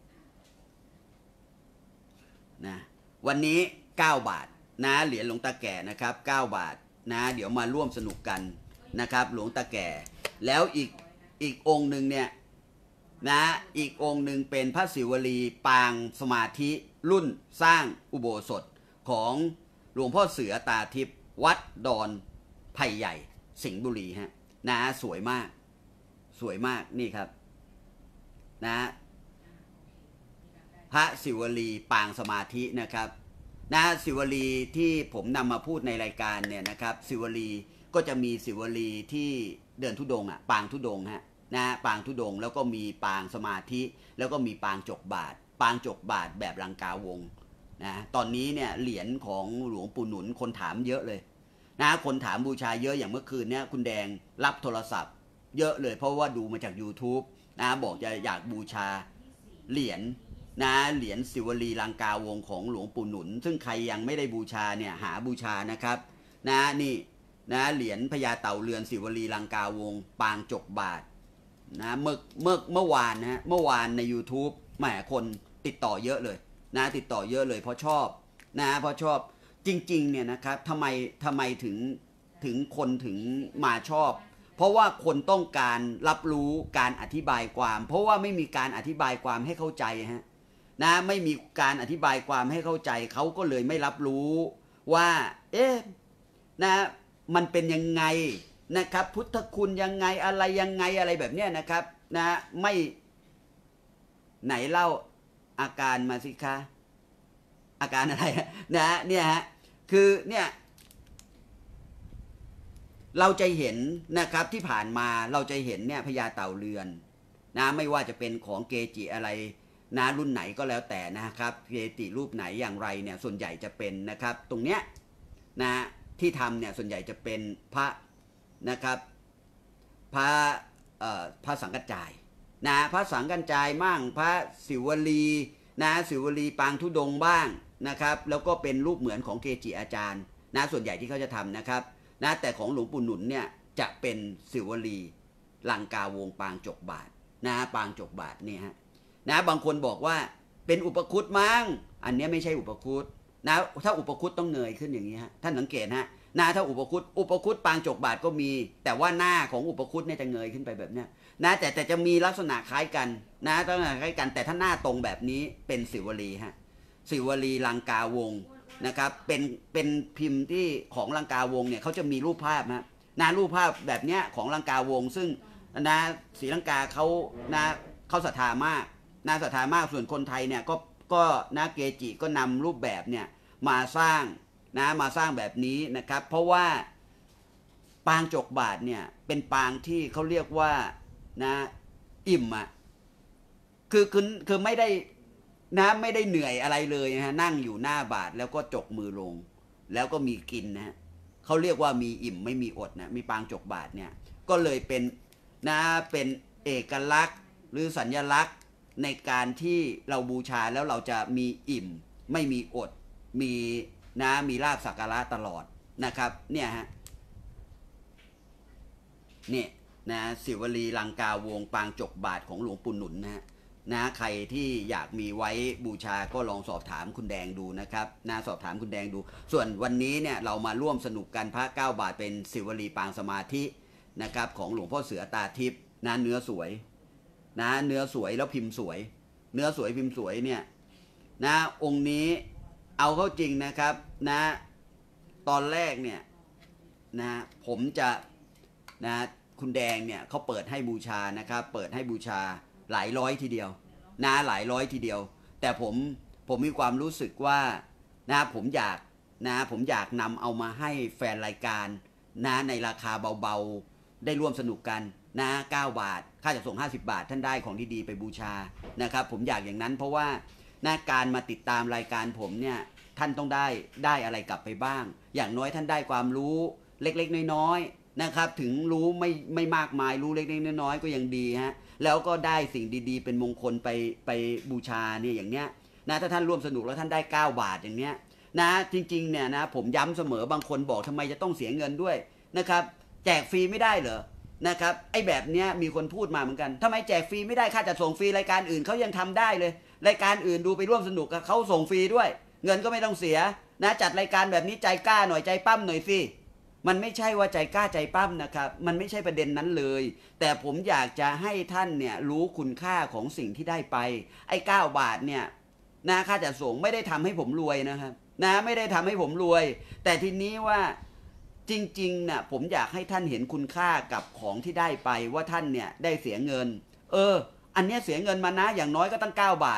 นะวันนี้เก้าบาทนะเหรียญหลวงตาแก่นะครับเก้าบาทนะเดี๋ยวมาร่วมสนุกกันนะครับหลวงตาแก่แล้วอีกอีกองค์หนึ่งเนี่ยนะอีกองค์หนึ่งเป็นพระศิวลีปางสมาธิรุ่นสร้างอุโบสถของหลวงพ่อเสือตาทิพย์วัดดอนไผ่ใหญ่สิงห์บุรีฮะนะสวยมากสวยมากนี่ครับนะพระศิวลีปางสมาธินะครับนะศิวลีที่ผมนำมาพูดในรายการเนี่ยนะครับศิวลีก็จะมีศิวลีที่เดินธุดงค์อ่ะปางธุดงค์ฮะนะปางธุดงค์แล้วก็มีปางสมาธิแล้วก็มีปางจกบาทปางจกบาทแบบลังกาวงนะตอนนี้เนี่ยเหรียญของหลวงปู่หนุนคนถามเยอะเลยนะคนถามบูชาเยอะอย่างเมื่อคืนเนี่ยคุณแดงรับโทรศัพท์เยอะเลยเพราะว่าดูมาจาก YouTube นะบอกจะอยากบูชาเหรียญนะเหรียญศิวลีลังกาวงของหลวงปู่หนุนซึ่งใครยังไม่ได้บูชาเนี่ยหาบูชานะครับนะนี่นะเหรียญพญาเต่าเรือนศิวลีลังกาวงปางจกบาทนะเมื่อเมื่อเมื่อวานนะฮะเมื่อวานใน YouTube แหมคนติดต่อเยอะเลยนะติดต่อเยอะเลยเพราะชอบนะเพราะชอบจริงๆเนี่ยนะครับทำไมทำไมถึงถึงคนถึงมาชอบเพราะว่าคนต้องการรับรู้การอธิบายความเพราะว่าไม่มีการอธิบายความให้เข้าใจฮะนะไม่มีการอธิบายความให้เข้าใจเขาก็เลยไม่รับรู้ว่าเอ๊ะนะมันเป็นยังไงนะครับพุทธคุณยังไงอะไรยังไงอะไรแบบเนี้ยนะครับนะไม่ไหนเล่าอาการมาสิคะอาการอะไรนะเนี่ยฮะคือเนี่ยเราจะเห็นนะครับที่ผ่านมาเราจะเห็นเนี่ยพญาเต่าเรือนนะไม่ว่าจะเป็นของเกจิอะไรนะรุ่นไหนก็แล้วแต่นะครับเกจิรูปไหนอย่างไรเนี่ยส่วนใหญ่จะเป็นนะครับตรงเนี้ยนะที่ทำเนี่ยส่วนใหญ่จะเป็นพระนะครับพระเอ่อพระสังกัจจายนะพระสังกัจจายมั่งพระศิวลีนะศิวลีปางธุดงค์บ้างนะครับแล้วก็เป็นรูปเหมือนของเกจิอาจารย์นะส่วนใหญ่ที่เขาจะทำนะครับนะแต่ของหลวงปู่หนุนเนี่ยจะเป็นศิวลีลังกาวงปางจกบาทนะปางจกบาทนี่ฮะนะบางคนบอกว่าเป็นอุปคุตมั้งอันนี้ไม่ใช่อุปคุตนะถ้าอุปคุตต้องเงยขึ้นอย่างนี้ฮะท่านสังเกตฮะนะถ้าอุปคุตอุปคุตปางจกบาทก็มีแต่ว่าหน้าของอุปคุตเนี่ยจะเงยขึ้นไปแบบเนี้ยนะแต่แต่จะมีลักษณะคล้ายกันนะลักษณะคล้ายกันแต่ถ้าหน้าตรงแบบนี้เป็นศิวลีฮะศิวลีลังกาวงนะครับเป็นเป็นพิมพ์ที่ของลังกาวงเนี่ยเขาจะมีรูปภาพนะนะรูปภาพแบบเนี้ยของลังกาวงซึ่งนะศรีลังกาเขานะเขาศรัทธามากนะศรัทธามากส่วนคนไทยเนี่ยก็ก็นะเกจิก็นำรูปแบบเนี่ยมาสร้างนะมาสร้างแบบนี้นะครับเพราะว่าปางจกบาทเนี่ยเป็นปางที่เขาเรียกว่านะอิ่มอะคือคือคือไม่ได้นะไม่ได้เหนื่อยอะไรเลยนะฮะนั่งอยู่หน้าบาทแล้วก็จกมือลงแล้วก็มีกินนะฮะเขาเรียกว่ามีอิ่มไม่มีอดนะมีปางจกบาทเนี่ยก็เลยเป็นนะเป็นเอกลักษณ์หรือสัญลักษณ์ในการที่เราบูชาแล้วเราจะมีอิ่มไม่มีอดมีนะมีลาภสักการะตลอดนะครับเนี่ยฮะเนี่ยนะศิวลีลังกาวงปางจกบาทของหลวงปู่หนุนนะฮะนะใครที่อยากมีไว้บูชาก็ลองสอบถามคุณแดงดูนะครับนะสอบถามคุณแดงดูส่วนวันนี้เนี่ยเรามาร่วมสนุกกันพระเก้าบาทเป็นศิวลีปางสมาธินะครับของหลวงพ่อเสือตาทิพย์นะเนื้อสวยนะเนื้อสวยแล้วพิมพ์สวยเนื้อสวยพิมพ์สวยเนี่ยนะองค์นี้เอาเข้าจริงนะครับนะตอนแรกเนี่ยนะผมจะนะคุณแดงเนี่ยเขาเปิดให้บูชานะครับเปิดให้บูชาหลายร้อยทีเดียวนะหลายร้อยทีเดียวแต่ผมผมมีความรู้สึกว่านะผมอยากนะผมอยากนำเอามาให้แฟนรายการนะในราคาเบาๆได้ร่วมสนุกกันนะเก้าบาทค่าจัดส่งห้าสิบบาทท่านได้ของดีๆไปบูชานะครับผมอยากอย่างนั้นเพราะว่านะการมาติดตามรายการผมเนี่ยท่านต้องได้ได้อะไรกลับไปบ้างอย่างน้อยท่านได้ความรู้เล็กๆน้อยๆนะครับถึงรู้ไม่ไม่มากมายรู้เล็กๆน้อยๆก็ยังดีฮะแล้วก็ได้สิ่งดีๆเป็นมงคลไปไปบูชาเนี่ยอย่างเนี้ยนะถ้าท่านร่วมสนุกแล้วท่านได้เก้าบาทอย่างเนี้ยนะจริงๆเนี่ยนะผมย้ำเสมอบางคนบอกทำไมจะต้องเสียเงินด้วยนะครับแจกฟรีไม่ได้เหรอนะครับไอ้แบบเนี้ยมีคนพูดมาเหมือนกันทำไมแจกฟรีไม่ได้ค่าจัดส่งฟรีรายการอื่นเขายังทำได้เลยรายการอื่นดูไปร่วมสนุกกับเขาส่งฟรีด้วยเงินก็ไม่ต้องเสียนะจัดรายการแบบนี้ใจกล้าหน่อยใจปั้มหน่อยสิมันไม่ใช่ว่าใจกล้าใจปั้มนะครับมันไม่ใช่ประเด็นนั้นเลยแต่ผมอยากจะให้ท่านเนี่ยรู้คุณค่าของสิ่งที่ได้ไปไอ้เก้าบาทเนี่ยนะค่าจัดส่งไม่ได้ทำให้ผมรวยนะครับนะไม่ได้ทำให้ผมรวยแต่ทีนี้ว่าจริงๆน่ะผมอยากให้ท่านเห็นคุณค่ากับของที่ได้ไปว่าท่านเนี่ยได้เสียเงินเอออันเนี้ยเสียเงินมานะอย่างน้อยก็ตั้งเก้าบาท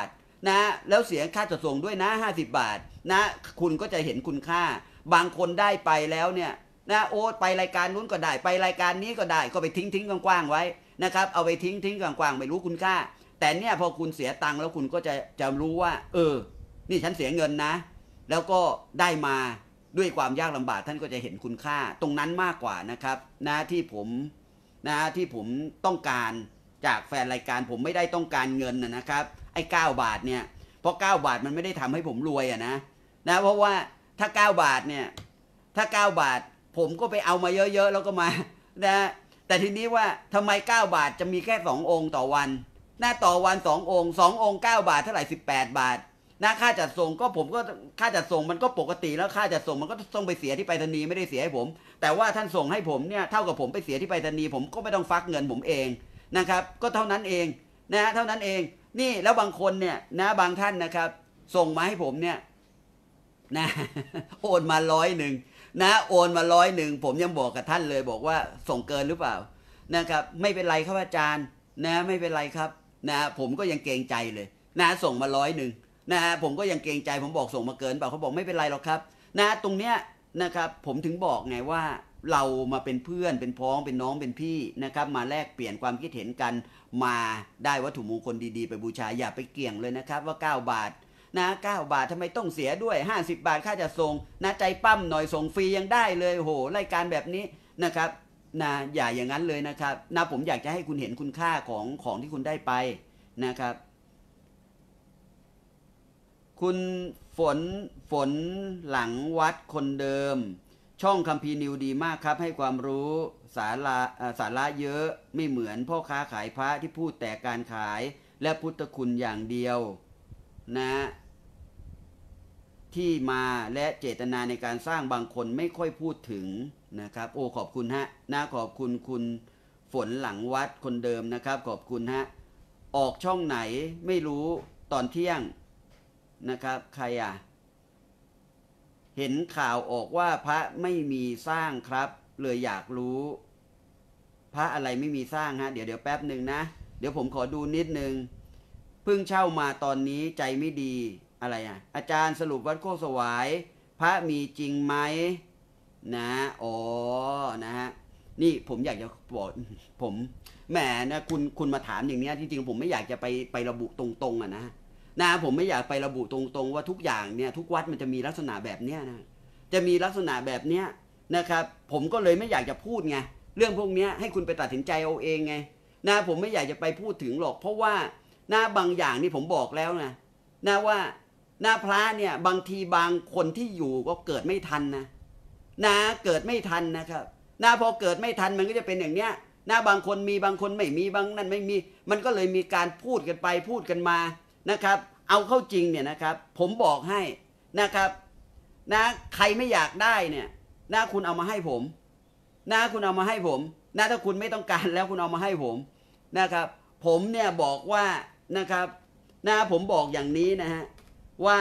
นะแล้วเสียค่าจัดส่งด้วยนะห้าสิบบาทนะคุณก็จะเห็นคุณค่าบางคนได้ไปแล้วเนี่ยนะโอ้ไปรายการนู้นก็ได้ไปรายการนี้ก็ได้ก็ไปทิ้งทิ้งกว้างๆไว้นะครับเอาไปทิ้งทิ้งกว้างๆไม่รู้คุณค่าแต่เนี่ยพอคุณเสียตังค์แล้วคุณก็จะจะรู้ว่าเออนี่ฉันเสียเงินนะแล้วก็ได้มาด้วยความยากลำบากท่านก็จะเห็นคุณค่าตรงนั้นมากกว่านะครับนะที่ผมนะที่ผมต้องการจากแฟนรายการผมไม่ได้ต้องการเงินนะครับไอ้เก้าบาทเนี่ยเพราะเก้าบาทมันไม่ได้ทำให้ผมรวยอะนะนะเพราะว่าถ้าเก้าบาทเนี่ยถ้าเก้าบาทผมก็ไปเอามาเยอะๆแล้วก็มานะแต่ทีนี้ว่าทำไมเก้าบาทจะมีแค่สององค์ต่อวันหน้าต่อวันสององค์สององค์เก้าบาทเท่าไหร่สิบแปดบาทนะค่าจัดส่งก็ผมก็ค่าจัดส่งมันก็ปกติแล้วค่าจัดส่งมันก็ต้องไปเสียที่ไปรษณีย์ไม่ได้เสียให้ผมแต่ว่าท่านส่งให้ผมเนี่ยเท่ากับผมไปเสียที่ไปรษณีย์ผมก็ไม่ต้องฟักเงินผมเองนะครับก็เท่านั้นเองนะเท่านั้นเองนี่แล้วบางคนเนี่ยนะบางท่านนะครับส่งมาให้ผมเนี่ยนะโอนมาร้อยหนึ่งนะโอนมาร้อยหนึ่งผมยังบอกกับท่านเลยบอกว่าส่งเกินหรือเปล่านะครับไม่เป็นไรครับอาจารย์นะไม่เป็นไรครับนะผมก็ยังเกรงใจเลยนะส่งมาร้อยหนึ่งนะผมก็ยังเกรงใจผมบอกส่งมาเกินเปล่าเขาบอกไม่เป็นไรหรอกครับนะตรงเนี้ยนะครับผมถึงบอกไงว่าเรามาเป็นเพื่อนเป็นพ้องเป็นน้องเป็นพี่นะครับมาแลกเปลี่ยนความคิดเห็นกันมาได้วัตถุมงคลดีๆไปบูชาอย่าไปเกี่ยงเลยนะครับว่าเก้าบาทนะเก้าบาททำไมต้องเสียด้วยห้าสิบบาทค่าจะส่งนะใจปั้มหน่อยส่งฟรียังได้เลยโหรายการแบบนี้นะครับนะอย่าอย่างนั้นเลยนะครับนะผมอยากจะให้คุณเห็นคุณค่าของของที่คุณได้ไปนะครับคุณฝนฝนหลังวัดคนเดิมช่องคัมภีร์นิวดีมากครับให้ความรู้สาระสาระเยอะไม่เหมือนพ่อค้าขายพระที่พูดแต่การขายและพุทธคุณอย่างเดียวนะที่มาและเจตนาในการสร้างบางคนไม่ค่อยพูดถึงนะครับโอ้ขอบคุณฮะนะขอบคุณคุณฝนหลังวัดคนเดิมนะครับขอบคุณฮะออกช่องไหนไม่รู้ตอนเที่ยงนะครับใครอ่ะเห็นข่าวออกว่าพระไม่มีสร้างครับเลยอยากรู้พระอะไรไม่มีสร้างฮะเดี๋ยวเดี๋ยวแป๊บหนึ่งนะเดี๋ยวผมขอดูนิดนึงเพิ่งเช่ามาตอนนี้ใจไม่ดีอะไรอ่ะอาจารย์สรุปวัดโคกสวายพระมีจริงไหมนะอ๋อนะฮะนี่ผมอยากจะบอกผมแหมนะคุณคุณมาถามอย่างนี้จริงๆผมไม่อยากจะไปไประบุตรงๆอ่ะนะนะผมไม่อยากไประบุตรงๆว่าทุกอย่างเนี่ยทุกวัดมันจะมีลักษณะแบบเนี้ยนะจะมีลักษณะแบบเนี้ยนะครับผมก็เลยไม่อยากจะพูดไงเรื่องพวกนี้ให้คุณไปตัดสินใจเอาเองไงนะผมไม่อยากจะไปพูดถึงหรอกเพราะว่าหน้าบางอย่างนี่ผมบอกแล้วนะนะว่าหน้าพระเนี่ยบางทีบางคนที่อยู่ก็เกิดไม่ทันนะนะเกิดไม่ทันนะครับนะพอเกิดไม่ทันมันก็จะเป็นอย่างเนี้ยนะบางคนมีบางคนไม่มีบางนั่นไม่มีมันก็เลยมีการพูดกันไปพูดกันมานะครับเอาเข้าจริงเนี่ยนะครับผมบอกให้นะครับนะใครไม่อยากได้เนี่ยนะคุณเอามาให้ผมนะคุณเอามาให้ผมนะถ้าคุณไม่ต้องการแล้วคุณเอามาให้ผมนะครับผมเนี่ยบอกว่านะครับนะผมบอกอย่างนี้นะฮะว่า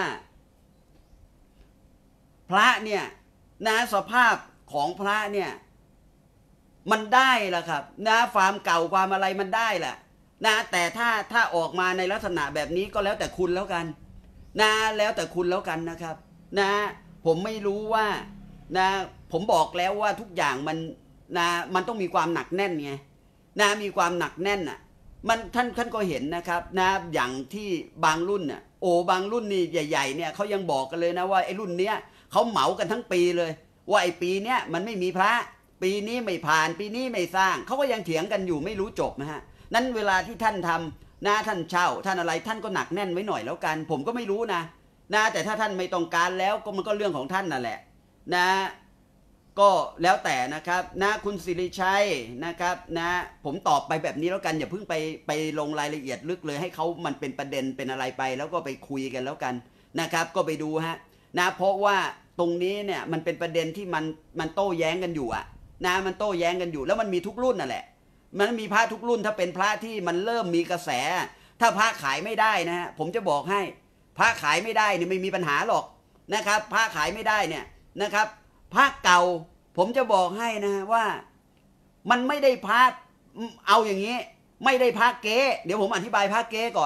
พระเนี่ยนะสภาพของพระเนี่ยมันได้แหละครับนะความเก่าความอะไรมันได้แหละนะแต่ถ้าถ้าออกมาในลักษณะแบบนี้ก็แล้วแต่คุณแล้วกันนะแล้วแต่คุณแล้วกันนะครับนะผมไม่รู้ว่านะผมบอกแล้วว่าทุกอย่างมันนะมันต้องมีความหนักแน่นไงนะมีความหนักแน่นอ่ะมันท่านท่านก็เห็นนะครับนะอย่างที่บางรุ่นน่ะโอ้บางรุ่นนี่ใหญ่ๆเนี่ยเขายังบอกกันเลยนะว่าไอ้รุ่นเนี้ยเขาเหมากันทั้งปีเลยว่าไอ้ปีเนี้ยมันไม่มีพระปีนี้ไม่ผ่านปีนี้ไม่สร้างเขาก็ยังเถียงกันอยู่ไม่รู้จบนะฮะนั้นเวลาที่ท่านทำนะท่านเช่าท่านอะไรท่านก็หนักแน่นไว้หน่อยแล้วกันผมก็ไม่รู้นะนะแต่ถ้าท่านไม่ต้องการแล้วก็มันก็เรื่องของท่านนั่นแหละนะก็แล้วแต่นะครับนะคุณสิริชัยนะครับนะผมตอบไปแบบนี้แล้วกันอย่าเพิ่งไปไปลงรายละเอียดลึกเลยให้เขามันเป็นประเด็นเป็นอะไรไปแล้วก็ไปคุยกันแล้วกันนะครับก็ไปดูฮะนะเพราะว่าตรงนี้เนี่ยมันเป็นประเด็นที่มันมันโต้แย้งกันอยู่อะนะมันโต้แย้งกันอยู่แล้วมันมีทุกรุ่นนั่นแหละมันมีพระทุกรุ่นถ้าเป็นพระที่มันเริ่มมีกระแสถ้าพระขายไม่ได้นะฮะผมจะบอกให้พระขายไม่ได้เนี่ยไม่มีปัญหาหรอกนะครับพระขายไม่ได้เนี่ยนะครับพระเก่าผมจะบอกให้นะว่ามันไม่ได้พระเอาอย่างนี้ไม่ได้พระเก๊เดี๋ยวผมอธิบายพระเก๊ก่อน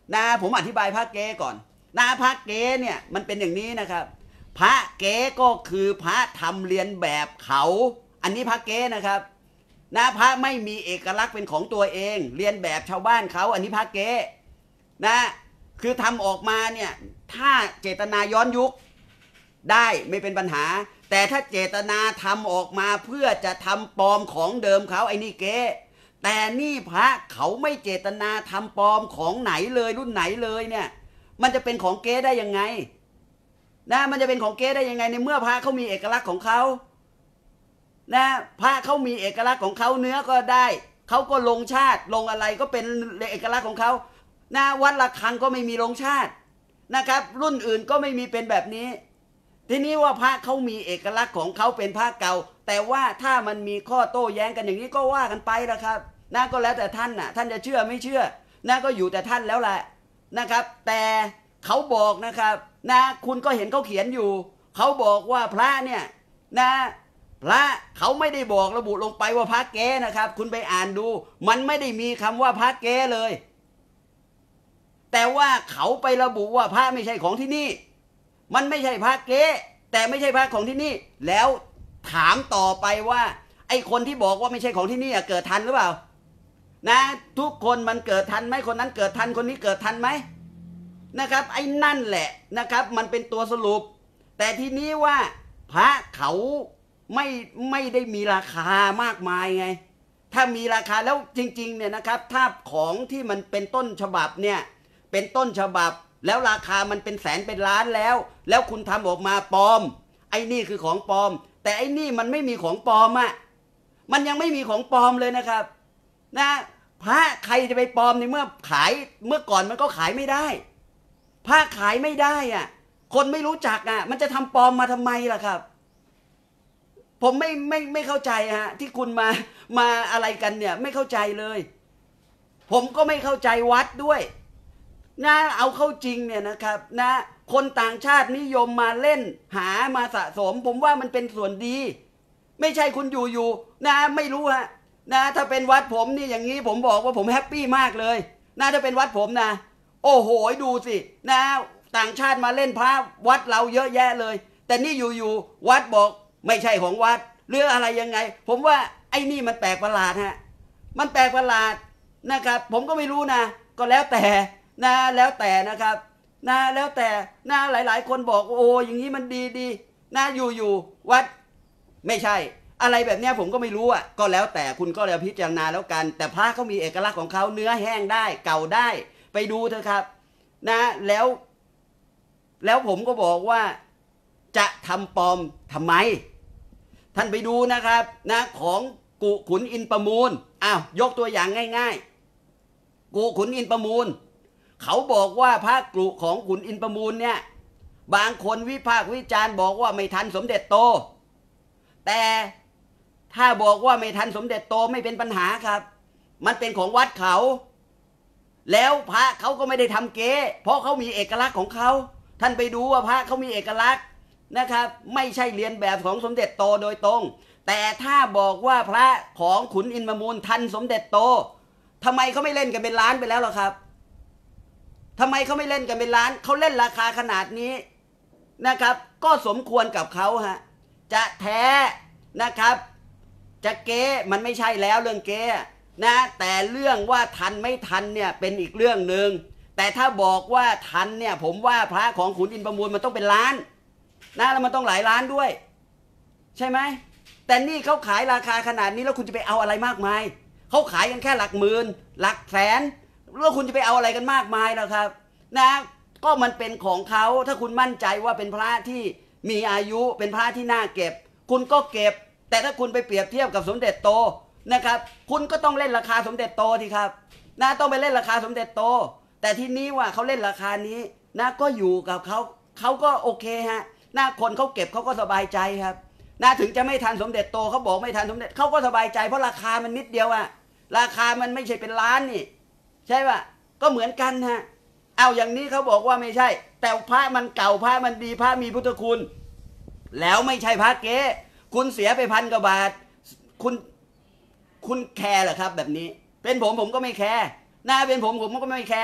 นะผมอธิบายพระเก๊ก่อนนะพระเก๊เนี่ยมันเป็นอย่างนี้นะครับพระเก๊ก็คือพระทำเรียนแบบเขาอันนี้พระเก๊นะครับนะพระไม่มีเอกลักษณ์เป็นของตัวเองเรียนแบบชาวบ้านเขาอันนี้พระเก๊นะคือทำออกมาเนี่ยถ้าเจตนาย้อนยุคได้ไม่เป็นปัญหาแต่ถ้าเจตนาทำออกมาเพื่อจะทำปลอมของเดิมเขาไอ้นี่เก๊แต่นี่พระเขาไม่เจตนาทำปลอมของไหนเลยรุ่นไหนเลยเนี่ยมันจะเป็นของเก๊ได้ยังไงนะมันจะเป็นของเก๊ได้ยังไงในเมื่อพระเขามีเอกลักษณ์ของเขานะพระเขามีเอกลักษณ์ของเขาเนื้อก็ได้เขาก็ลงชาติลงอะไรก็เป็นเอกลักษณ์ของเขานะวัดระฆังก็ไม่มีลงชาตินะครับรุ่นอื่นก็ไม่มีเป็นแบบนี้ทีนี้ว่าพระเขามีเอกลักษณ์ของเขาเป็นพระเก่าแต่ว่าถ้ามันมีข้อโต้แย้งกันอย่างนี้ก็ว่ากันไปละครับนะก็แล้วแต่ท่านน่ะท่านจะเชื่อไม่เชื่อนะก็อยู่แต่ท่านแล้วแหละนะครับแต่เขาบอกนะครับนะคุณก็เห็นเขาเขียนอยู่เขาบอกว่าพระเนี่ยนะพระเขาไม่ได้บอกระบุลงไปว่าพระเก๊นะครับคุณไปอ่านดูมันไม่ได้มีคำว่าพระเก๊เลยแต่ว่าเขาไประบุว่าพระไม่ใช่ของที่นี่มันไม่ใช่พระเก๊แต่ไม่ใช่พระของที่นี่แล้วถามต่อไปว่าไอ้คนที่บอกว่าไม่ใช่ของที่นี่เกิดทันหรือเปล่านะทุกคนมันเกิดทันไหมคนนั้นเกิดทันคนนี้เกิดทันไหมนะครับไอ้นั่นแหละนะครับมันเป็นตัวสรุปแต่ทีนี้ว่าพระเขาไม่ไม่ได้มีราคามากมายไงถ้ามีราคาแล้วจริงๆเนี่ยนะครับถ้าของที่มันเป็นต้นฉบับเนี่ยเป็นต้นฉบับแล้วราคามันเป็นแสนเป็นล้านแล้วแล้วคุณทำออกมาปลอมไอ้นี่คือของปลอมแต่ไอ้นี่มันไม่มีของปลอมอะมันยังไม่มีของปลอมเลยนะครับนะพระใครจะไปปลอมในเมื่อขายเมื่อก่อนมันก็ขายไม่ได้พระขายไม่ได้อ่ะคนไม่รู้จักอ่ะมันจะทำปลอมมาทำไมล่ะครับผมไม่ไม่ไม่เข้าใจฮะที่คุณมามาอะไรกันเนี่ยไม่เข้าใจเลยผมก็ไม่เข้าใจวัดด้วยนะเอาเข้าจริงเนี่ยนะครับนะคนต่างชาตินิยมมาเล่นหามาสะสมผมว่ามันเป็นส่วนดีไม่ใช่คุณอยู่อยู่นะไม่รู้ฮะนะถ้าเป็นวัดผมนี่อย่างนี้ผมบอกว่าผมแฮปปี้มากเลยนะถ้าเป็นวัดผมนะโอ้โหดูสินะต่างชาติมาเล่นพระวัดเราเยอะแยะเลยแต่นี่อยู่อยู่วัดบอกไม่ใช่ของวัดหรืออะไรยังไงผมว่าไอ้นี่มันแปลกประหลาดฮะมันแปลกประหลาดนะครับผมก็ไม่รู้นะก็แล้วแต่นะแล้วแต่นะครับนะแล้วแต่นะหลายๆคนบอกโอ้อย่างนี้มันดีดีนะอยู่อยู่วัดไม่ใช่อะไรแบบนี้ผมก็ไม่รู้อ่ะก็แล้วแต่คุณก็แล้วพิจารณาแล้วกันแต่พระเขามีเอกลักษณ์ของเขาเนื้อแห้งได้เก่าได้ไปดูเถอะครับนะแล้วแล้วผมก็บอกว่าจะทำปลอมทำไมท่านไปดูนะครับนะของกุขุนอินทร์ประมูลอ้าวยกตัวอย่างง่ายๆกุขุนอินทร์ประมูลเขาบอกว่าพระกรุของขุนอินทร์ประมูลเนี่ยบางคนวิพากษ์วิจารณ์บอกว่าไม่ทันสมเด็จโตแต่ถ้าบอกว่าไม่ทันสมเด็จโตไม่เป็นปัญหาครับมันเป็นของวัดเขาแล้วพระเขาก็ไม่ได้ทำเก๊เพราะเขามีเอกลักษณ์ของเขาท่านไปดูว่าพระเขามีเอกลักษณ์นะครับไม่ใช่เรียนแบบของสมเด็จโตโดยตรงแต่ถ้าบอกว่าพระของขุนอินทร์ประมูลทันสมเด็จโตทำไมเขาไม่เล่นกันเป็นล้านไปแล้วล่ะครับทำไมเขาไม่เล่นกันเป็นล้านเขาเล่นราคาขนาดนี้นะครับก็สมควรกับเขาฮะจะแท้นะครับจะเก๊มันไม่ใช่แล้วเรื่องเก๊นะแต่เรื่องว่าทันไม่ทันเนี่ยเป็นอีกเรื่องหนึ่งแต่ถ้าบอกว่าทันเนี่ยผมว่าพระของขุนอินทร์ประมูลมันต้องเป็นล้านนะแล้วมันต้องหลายล้านด้วยใช่ไหมแต่นี่เขาขายราคาขนาดนี้แล้วคุณจะไปเอาอะไรมากมายเขาขายกันแค่หลักหมื่นหลักแสนแล้วคุณจะไปเอาอะไรกันมากมายล่ะครับนะก็มันเป็นของเขาถ้าคุณมั่นใจว่าเป็นพระที่มีอายุเป็นพระที่น่าเก็บคุณก็เก็บแต่ถ้าคุณไปเปรียบเทียบกับสมเด็จโตนะครับคุณก็ต้องเล่นราคาสมเด็จโตทีครับนะต้องไปเล่นราคาสมเด็จโตแต่ที่นี้ว่าเขาเล่นราคานี้นะก็อยู่กับเขาเขาก็โอเคฮะนะคนเขาเก็บเขาก็สบายใจครับนะถึงจะไม่ทันสมเด็จโตเขาบอกไม่ทันสมเด็จเขาก็สบายใจเพราะราคามันนิดเดียวอะราคามันไม่ใช่เป็นล้านนี่ใช่ป่ะก็เหมือนกันฮะเอาอย่างนี้เขาบอกว่าไม่ใช่แต่พระมันเก่าพระมันดีพระมีพุทธคุณแล้วไม่ใช่พระเก๊คุณเสียไปพันกว่าบาทคุณคุณแคร์เหรอครับแบบนี้เป็นผมผมก็ไม่แคร์นะเป็นผมผมก็ไม่แคร์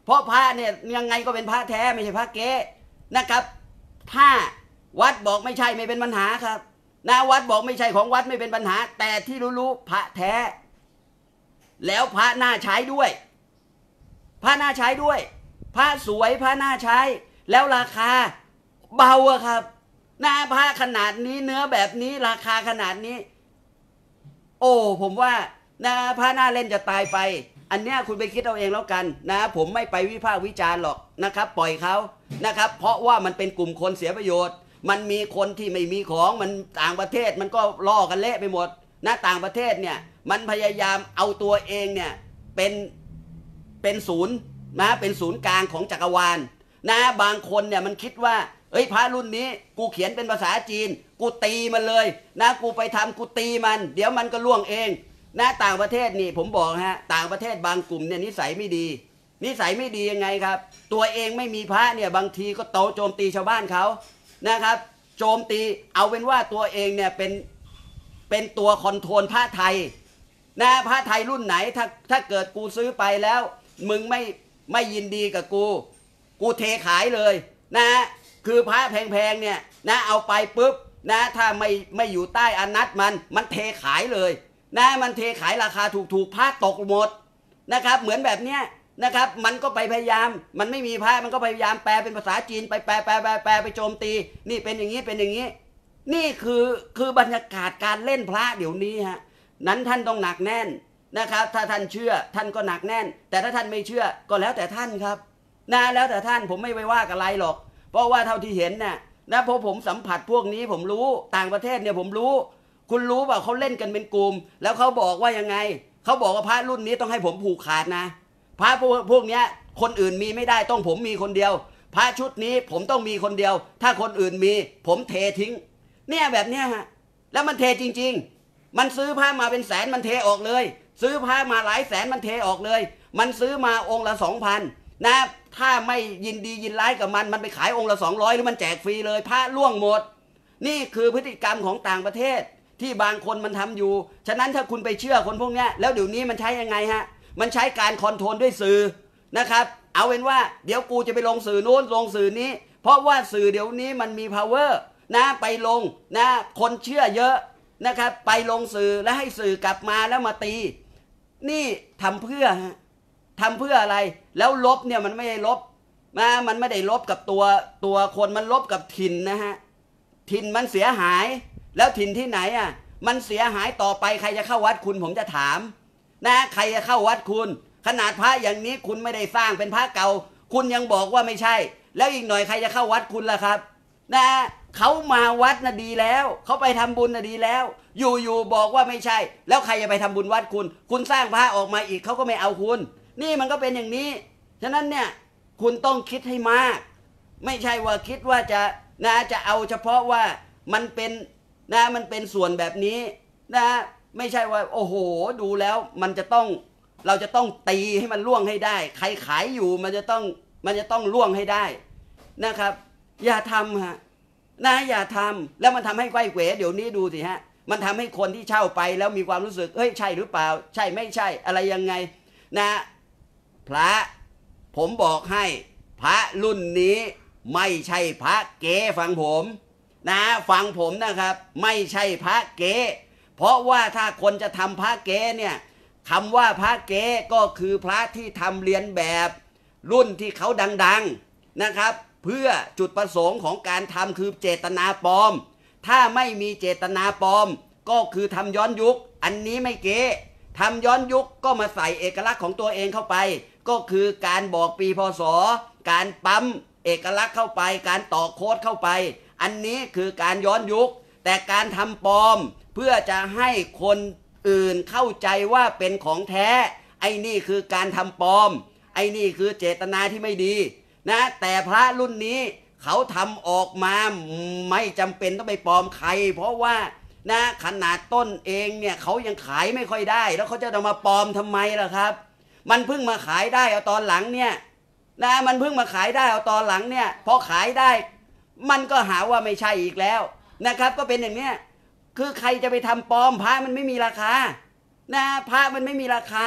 เพราะพระเนี่ยยังไงก็เป็นพระแท้ไม่ใช่พระเก๊นะครับถ้าวัดบอกไม่ใช่ไม่เป็นปัญหาครับนะวัดบอกไม่ใช่ของวัดไม่เป็นปัญหา แต่ที่รู้ๆพระแท้แล้วพระน่าใช้ด้วยพระน่าใช้ด้วยพระสวยพระน่าใช้แล้วราคาเบาอะครับหน้าพระขนาดนี้เนื้อแบบนี้ราคาขนาดนี้ โอ้ผมว่านะพระน่าเล่นจะตายไปอันเนี้ยคุณไปคิดเอาเองแล้วกันนะผมไม่ไปวิพากษ์วิจารณ์หรอกนะครับปล่อยเขานะครับเพราะว่ามันเป็นกลุ่มคนเสียประโยชน์มันมีคนที่ไม่มีของมันต่างประเทศมันก็ล่อกันเละไปหมดนะต่างประเทศเนี่ยมันพยายามเอาตัวเองเนี่ยเป็นเป็นศูนย์นะเป็นศูนย์กลางของจักรวาลนะบางคนเนี่ยมันคิดว่าเอ้ยพระรุ่นนี้กูเขียนเป็นภาษาจีนกูตีมันเลยนะกูไปทำกูตีมันเดี๋ยวมันก็ล่วงเองนะต่างประเทศนี่ผมบอกฮะต่างประเทศบางกลุ่มเนี่ยนิสัยไม่ดีนิสัยไม่ดียังไงครับตัวเองไม่มีพระเนี่ยบางทีก็โตโจมตีชาวบ้านเขานะครับโจมตีเอาเป็นว่าตัวเองเนี่ยเป็นเป็นตัวคอนโทรลพระไทยนะพระไทยรุ่นไหนถ้าถ้าเกิดกูซื้อไปแล้วมึงไม่ไม่ยินดีกับกูกูเทขายเลยนะคือพระแพงๆเนี่ยนะเอาไปปุ๊บนะถ้าไม่ไม่อยู่ใต้อนัตมันมันเทขายเลยนะมันเทขายราคาถูกๆพระตกหมดนะครับเหมือนแบบเนี้ยนะครับมันก็ไปพยายามมันไม่มีพระมันก็พยายามแปลเป็นภาษาจีนไปแปลแปลแปลแปลไปโจมตีนี่เป็นอย่างนี้เป็นอย่างนี้นี่คือคือบรรยากาศการเล่นพระเดี๋ยวนี้ฮะนั้นท่านต้องหนักแน่นนะครับถ้าท่านเชื่อท่านก็หนักแน่นแต่ถ้าท่านไม่เชื่อก็แล้วแต่ท่านครับนะแล้วแต่ท่านผมไม่ไปว่าอะไรหรอกเพราะว่าเท่าที่เห็นน่ะนะเพราะผมสัมผัสพวกนี้ผมรู้ต่างประเทศเนี่ยผมรู้คุณรู้เปล่าเขาเล่นกันเป็นกลุ่มแล้วเขาบอกว่ายังไงเขาบอกว่าพระรุ่นนี้ต้องให้ผมผูกขาดนะพระพวกพวกนี้คนอื่นมีไม่ได้ต้องผมมีคนเดียวพระชุดนี้ผมต้องมีคนเดียวถ้าคนอื่นมีผมเททิ้งเนี่ยแบบเนี้ยฮะแล้วมันเทจริงๆมันซื้อพระมาเป็นแสนมันเทออกเลยซื้อพระมาหลายแสนมันเทออกเลยมันซื้อมาองค์ละสองพันนะถ้าไม่ยินดียินร้ายกับมันมันไปขายองค์ละสองร้อยหรือมันแจกฟรีเลยพระล่วงหมดนี่คือพฤติกรรมของต่างประเทศที่บางคนมันทำอยู่ฉะนั้นถ้าคุณไปเชื่อคนพวกนี้แล้วเดี๋ยวนี้มันใช้ยังไงฮะมันใช้การคอนโทรลด้วยสื่อนะครับเอาเป็นว่าเดี๋ยวกูจะไปลงสื่อนู้นลงสื่อนี้เพราะว่าสื่อเดี๋ยวนี้มันมี power นะไปลงนะคนเชื่อเยอะนะครับไปลงสื่อแล้วให้สื่อกลับมาแล้วมาตีนี่ทำเพื่อฮะทำเพื่ออะไรแล้วลบเนี่ยมันไม่ได้ลบนะมันไม่ได้ลบกับตัวตัวคนมันลบกับถิ่นนะฮะถิ่นมันเสียหายแล้วถิ่นที่ไหนอ่ะมันเสียหายต่อไปใครจะเข้าวัดคุณผมจะถามนะใครจะเข้าวัดคุณขนาดพระอย่างนี้คุณไม่ได้สร้างเป็นพระเก่าคุณยังบอกว่าไม่ใช่แล้วอีกหน่อยใครจะเข้าวัดคุณล่ะครับนะเขามาวัดน่ะดีแล้วเขาไปทำบุญน่ะดีแล้วอยู่ๆบอกว่าไม่ใช่แล้วใครจะไปทำบุญวัดคุณคุณสร้างพระออกมาอีกเขาก็ไม่เอาคุณนี่มันก็เป็นอย่างนี้ฉะนั้นเนี่ยคุณต้องคิดให้มากไม่ใช่ว่าคิดว่าจะนะจะเอาเฉพาะว่ามันเป็นนะมันเป็นส่วนแบบนี้นะไม่ใช่ว่าโอ้โหดูแล้วมันจะต้องเราจะต้องตีให้มันล่วงให้ได้ใครขายอยู่มันจะต้องมันจะต้องล่วงให้ได้นะครับอย่าทำฮะนะอย่าทำแล้วมันทำให้ไขว้เขวเดี๋ยวนี้ดูสิฮะมันทำให้คนที่เช่าไปแล้วมีความรู้สึกเฮ้ยใช่หรือเปล่าใช่ไม่ใช่อะไรยังไงนะพระผมบอกให้พระรุ่นนี้ไม่ใช่พระเก๋ฟังผมนะฟังผมนะครับไม่ใช่พระเก๋เพราะว่าถ้าคนจะทำพระเก๋เนี่ยคำว่าพระเก๋ก็คือพระที่ทำเรียนแบบรุ่นที่เขาดังๆนะครับเพื่อจุดประสงค์ของการทำคือเจตนาปลอมถ้าไม่มีเจตนาปลอมก็คือทำย้อนยุคอันนี้ไม่เก๋ทำย้อนยุคก็มาใส่เอกลักษณ์ของตัวเองเข้าไปก็คือการบอกปีพศการปั๊มเอกลักษณ์เข้าไปการต่อโค้ดเข้าไปอันนี้คือการย้อนยุคแต่การทำปลอมเพื่อจะให้คนอื่นเข้าใจว่าเป็นของแท้ไอ้นี่คือการทำปลอมไอ้นี่คือเจตนาที่ไม่ดีนะแต่พระรุ่นนี้เขาทำออกมาไม่จำเป็นต้องไปปลอมใครเพราะว่านะขนาดต้นเองเนี่ยเขายังขายไม่ค่อยได้แล้วเขาจะเอามาปลอมทำไมล่ะครับมันเพิ่งมาขายได้เอาตอนหลังเนี่ยนะมันเพิ่งมาขายได้เอาตอนหลังเนี่ยพอขายได้มันก็หาว่าไม่ใช่อีกแล้วนะครับก็เป็นอย่างเนี้ยคือใครจะไปทำปลอมพระมันไม่มีราคานะพระมันไม่มีราคา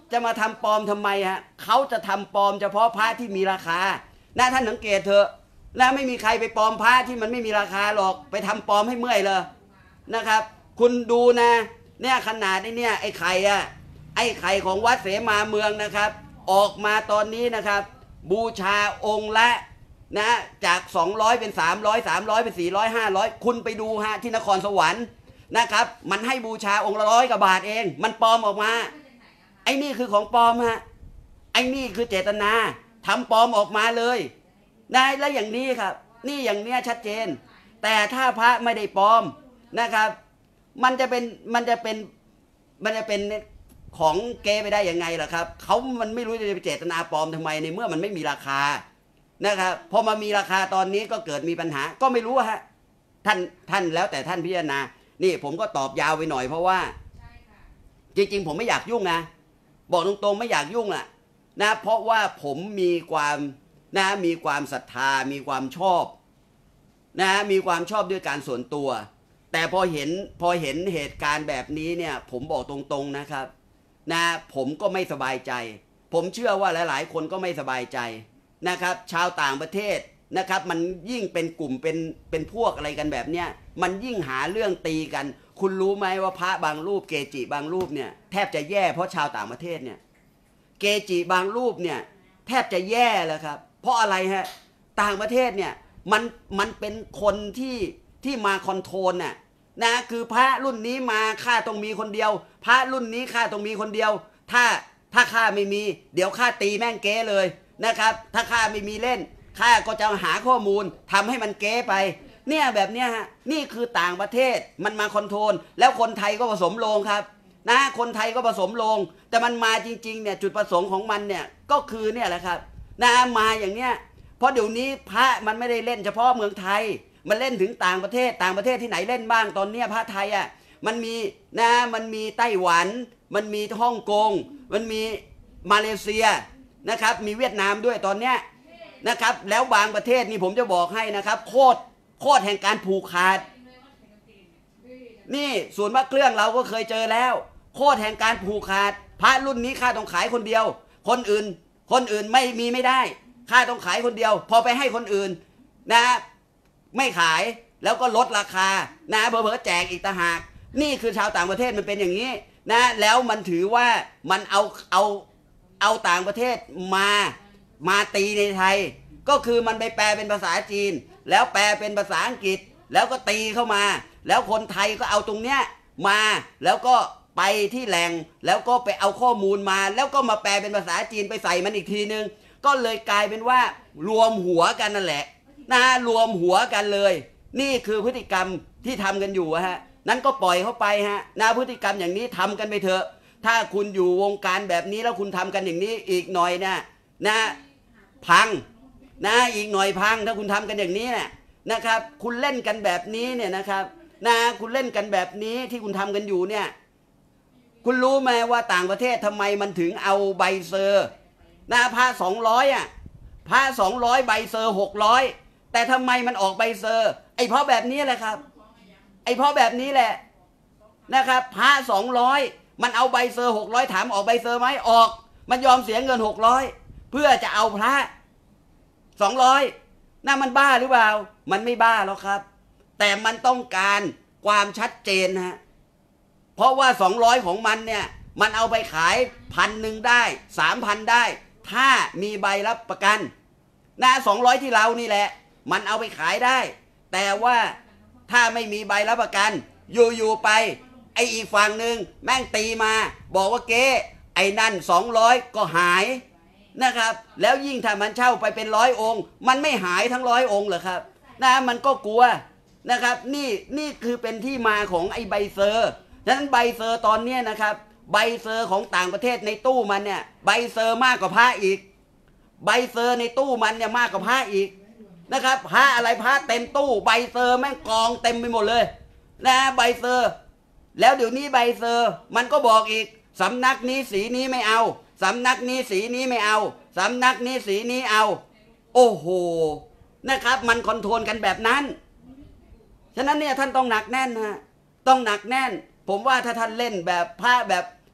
จะมาทำปลอมทำไมฮะเขาจะทำปลอมเฉพาะพระที่มีราคานะท่านสังเกตเถอะนะไม่มีใครไปปลอมพระที่มันไม่มีราคาหรอกไปทำปลอมให้เมื่อยเลยนะครับคุณดูนะเนี่ยขนาดนี้เนี่ยไอ้ไข่อะไอ้ไข่ของวัดเสมาเมืองนะครับออกมาตอนนี้นะครับบูชาองค์ละนะจากสองร้อยเป็นสามร้อย สามร้อยเป็นสี่ร้อย ห้าร้อยคุณไปดูฮะที่นครสวรรค์นะครับมันให้บูชาองค์ละร้อยกว่าบาทเองมันปลอมออกมาไอ้นี่คือของปลอมฮะไอ้นี่คือเจตนาทำปลอมออกมาเลยนะแล้วอย่างนี้ครับนี่อย่างเนี้ยชัดเจนแต่ถ้าพระไม่ได้ปลอมนะครับมันจะเป็นมันจะเป็นมันจะเป็นของเกไปได้ยังไงล่ะครับเขามันไม่รู้จะไปเจตนาปลอมทำไมในเมื่อมันไม่มีราคานะครับพอมามีราคาตอนนี้ก็เกิดมีปัญหาก็ไม่รู้ฮะท่านท่านแล้วแต่ท่านพิจารณานี่ผมก็ตอบยาวไปหน่อยเพราะว่าจริงๆผมไม่อยากยุ่งนะบอกตรงๆไม่อยากยุ่งอ่ะนะเพราะว่าผมมีความนะมีความศรัทธามีความชอบนะมีความชอบด้วยการส่วนตัวแต่พอเห็นพอเห็นเหตุการณ์แบบนี้เนี่ยผมบอกตรงๆนะครับนะผมก็ไม่สบายใจผมเชื่อว่าหลายๆคนก็ไม่สบายใจนะครับชาวต่างประเทศนะครับมันยิ่งเป็นกลุ่มเป็นเป็นพวกอะไรกันแบบเนี้ยมันยิ่งหาเรื่องตีกันคุณรู้ไหมว่าพระบางรูปเกจิบางรูปเนี่ยแทบจะแย่เพราะชาวต่างประเทศเนี่ยเกจิบางรูปเนี่ยแทบจะแย่แล้วครับเพราะอะไรฮะต่างประเทศเนี่ยมันมันเป็นคนที่ที่มาคอนโทรลน่ะนะคือพระรุ่นนี้มาข้าต้องมีคนเดียวพระรุ่นนี้ข้าต้องมีคนเดียวถ้าถ้าข้าไม่มีเดี๋ยวข้าตีแม่งเก้เลยนะครับถ้าข้าไม่มีเล่นข้าก็จะหาข้อมูลทำให้มันเก้ไปเนี่ยแบบเนี้ยฮะนี่คือต่างประเทศมันมาคอนโทรลแล้วคนไทยก็ผสมโลงครับนะคนไทยก็ผสมโลงแต่มันมาจริงๆเนี่ยจุดประสงค์ของมันเนี่ยก็คือเนี่ยแหละครับนะมาอย่างเนี้ยเพราะเดี๋ยวนี้พระมันไม่ได้เล่นเฉพาะเมืองไทยมันเล่นถึงต่างประเทศต่างประเทศที่ไหนเล่นบ้างตอนเนี้ยพระไทยอ่ะมันมีนะมันมีไต้หวันมันมีฮ่องกงมันมีมาเลเซียนะครับมีเวียดนามด้วยตอนเนี้ยนะครับแล้วบางประเทศนี่ผมจะบอกให้นะครับโคตรโคตรแห่งการผูกขาดนี่ส่วนพระเครื่องเราก็เคยเจอแล้วโคตรแห่งการผูกขาดพระรุ่นนี้ข้าต้องขายคนเดียวคนอื่นคนอื่นไม่มีไม่ได้ข้าต้องขายคนเดียวพอไปให้คนอื่นนะไม่ขายแล้วก็ลดราคานะเผลอๆแจกอีกต่างหากนี่คือชาวต่างประเทศมันเป็นอย่างนี้นะแล้วมันถือว่ามันเอาเอาเอาต่างประเทศมามาตีในไทยก็คือมันไปแปลเป็นภาษาจีนแล้วแปลเป็นภาษาอังกฤษแล้วก็ตีเข้ามาแล้วคนไทยก็เอาตรงเนี้ยมาแล้วก็ไปที่แหล่งแล้วก็ไปเอาข้อมูลมาแล้วก็มาแปลเป็นภาษาจีนไปใส่มันอีกทีนึงก็เลยกลายเป็นว่ารวมหัวกันนั่นแหละนะรวมหัวกันเลยนี่คือพฤติกรรมที่ทำกันอยู่ฮะนั้นก็ปล่อยเข้าไปฮะนะพฤติกรรมอย่างนี้ทำกันไปเถอะถ้าคุณอยู่วงการแบบนี้แล้วคุณทำกันอย่างนี้อีกหน่อยนะนะพังนะอีกหน่อยพังถ้าคุณทำกันอย่างนี้นะนะครับคุณเล่นกันแบบนี้เนี่ยนะครับนะคุณเล่นกันแบบนี้ที่คุณทำกันอยู่เนี่ยคุณรู้ไหมว่าต่างประเทศทำไมมันถึงเอาใบเซอร์นะพระสองร้อยอ่ะพระสองร้อยใบเซอร์หกร้อยแต่ทำไมมันออกใบเซอร์ไอ้เพราะแบบนี้แหละครับไอ้เพราะแบบนี้แหละนะครับพระสองร้อยมันเอาใบเซอร์หกร้อยถามออกใบเซอร์ไหมออกมันยอมเสียเงินหกร้อยเพื่อจะเอาพระสองร้อยน่ามันบ้าหรือเปล่ามันไม่บ้าหรอกครับแต่มันต้องการความชัดเจนฮะเพราะว่าสองร้อยของมันเนี่ยมันเอาไปขายพันหนึ่งได้สามพันได้ถ้ามีใบรับประกันนะสองร้อยที่เรานี่แหละมันเอาไปขายได้แต่ว่าถ้าไม่มีใบรับประกันอยู่ๆไปไอ้อีกฝั่งหนึ่งแม่งตีมาบอกว่าเก๊ไอ้นั่นสองร้อยก็หายนะครับแล้วยิ่งถ้ามันเช่าไปเป็นร้อยองค์มันไม่หายทั้งร้อยองค์เหรอครับนะมันก็กลัวนะครับนี่นี่คือเป็นที่มาของไอ้ใบเซอร์ฉะนั้นใบเซอร์ตอนนี้นะครับใบเซอร์ของต่างประเทศในตู้มันเนี่ยใบเซอร์มากกว่าพระอีกใบเซอร์ในตู้มันเนี่ยมากกว่าพระอีกนะครับพระอะไรพระเต็มตู้ใบเซอร์แม่งกองเต็มไปหมดเลยนะใบเซอร์แล้วเดี๋ยวนี้ใบเซอร์มันก็บอกอีกสำนักนี้สีนี้ไม่เอาสำนักนี้สีนี้ไม่เอาสำนักนี้สีนี้เอาโอ้โหนะครับมันคอนโทรลกันแบบนั้นฉะนั้นเนี่ยท่านต้องหนักแน่นนะต้องหนักแน่นผมว่าถ้าท่านเล่นแบบพระแบบ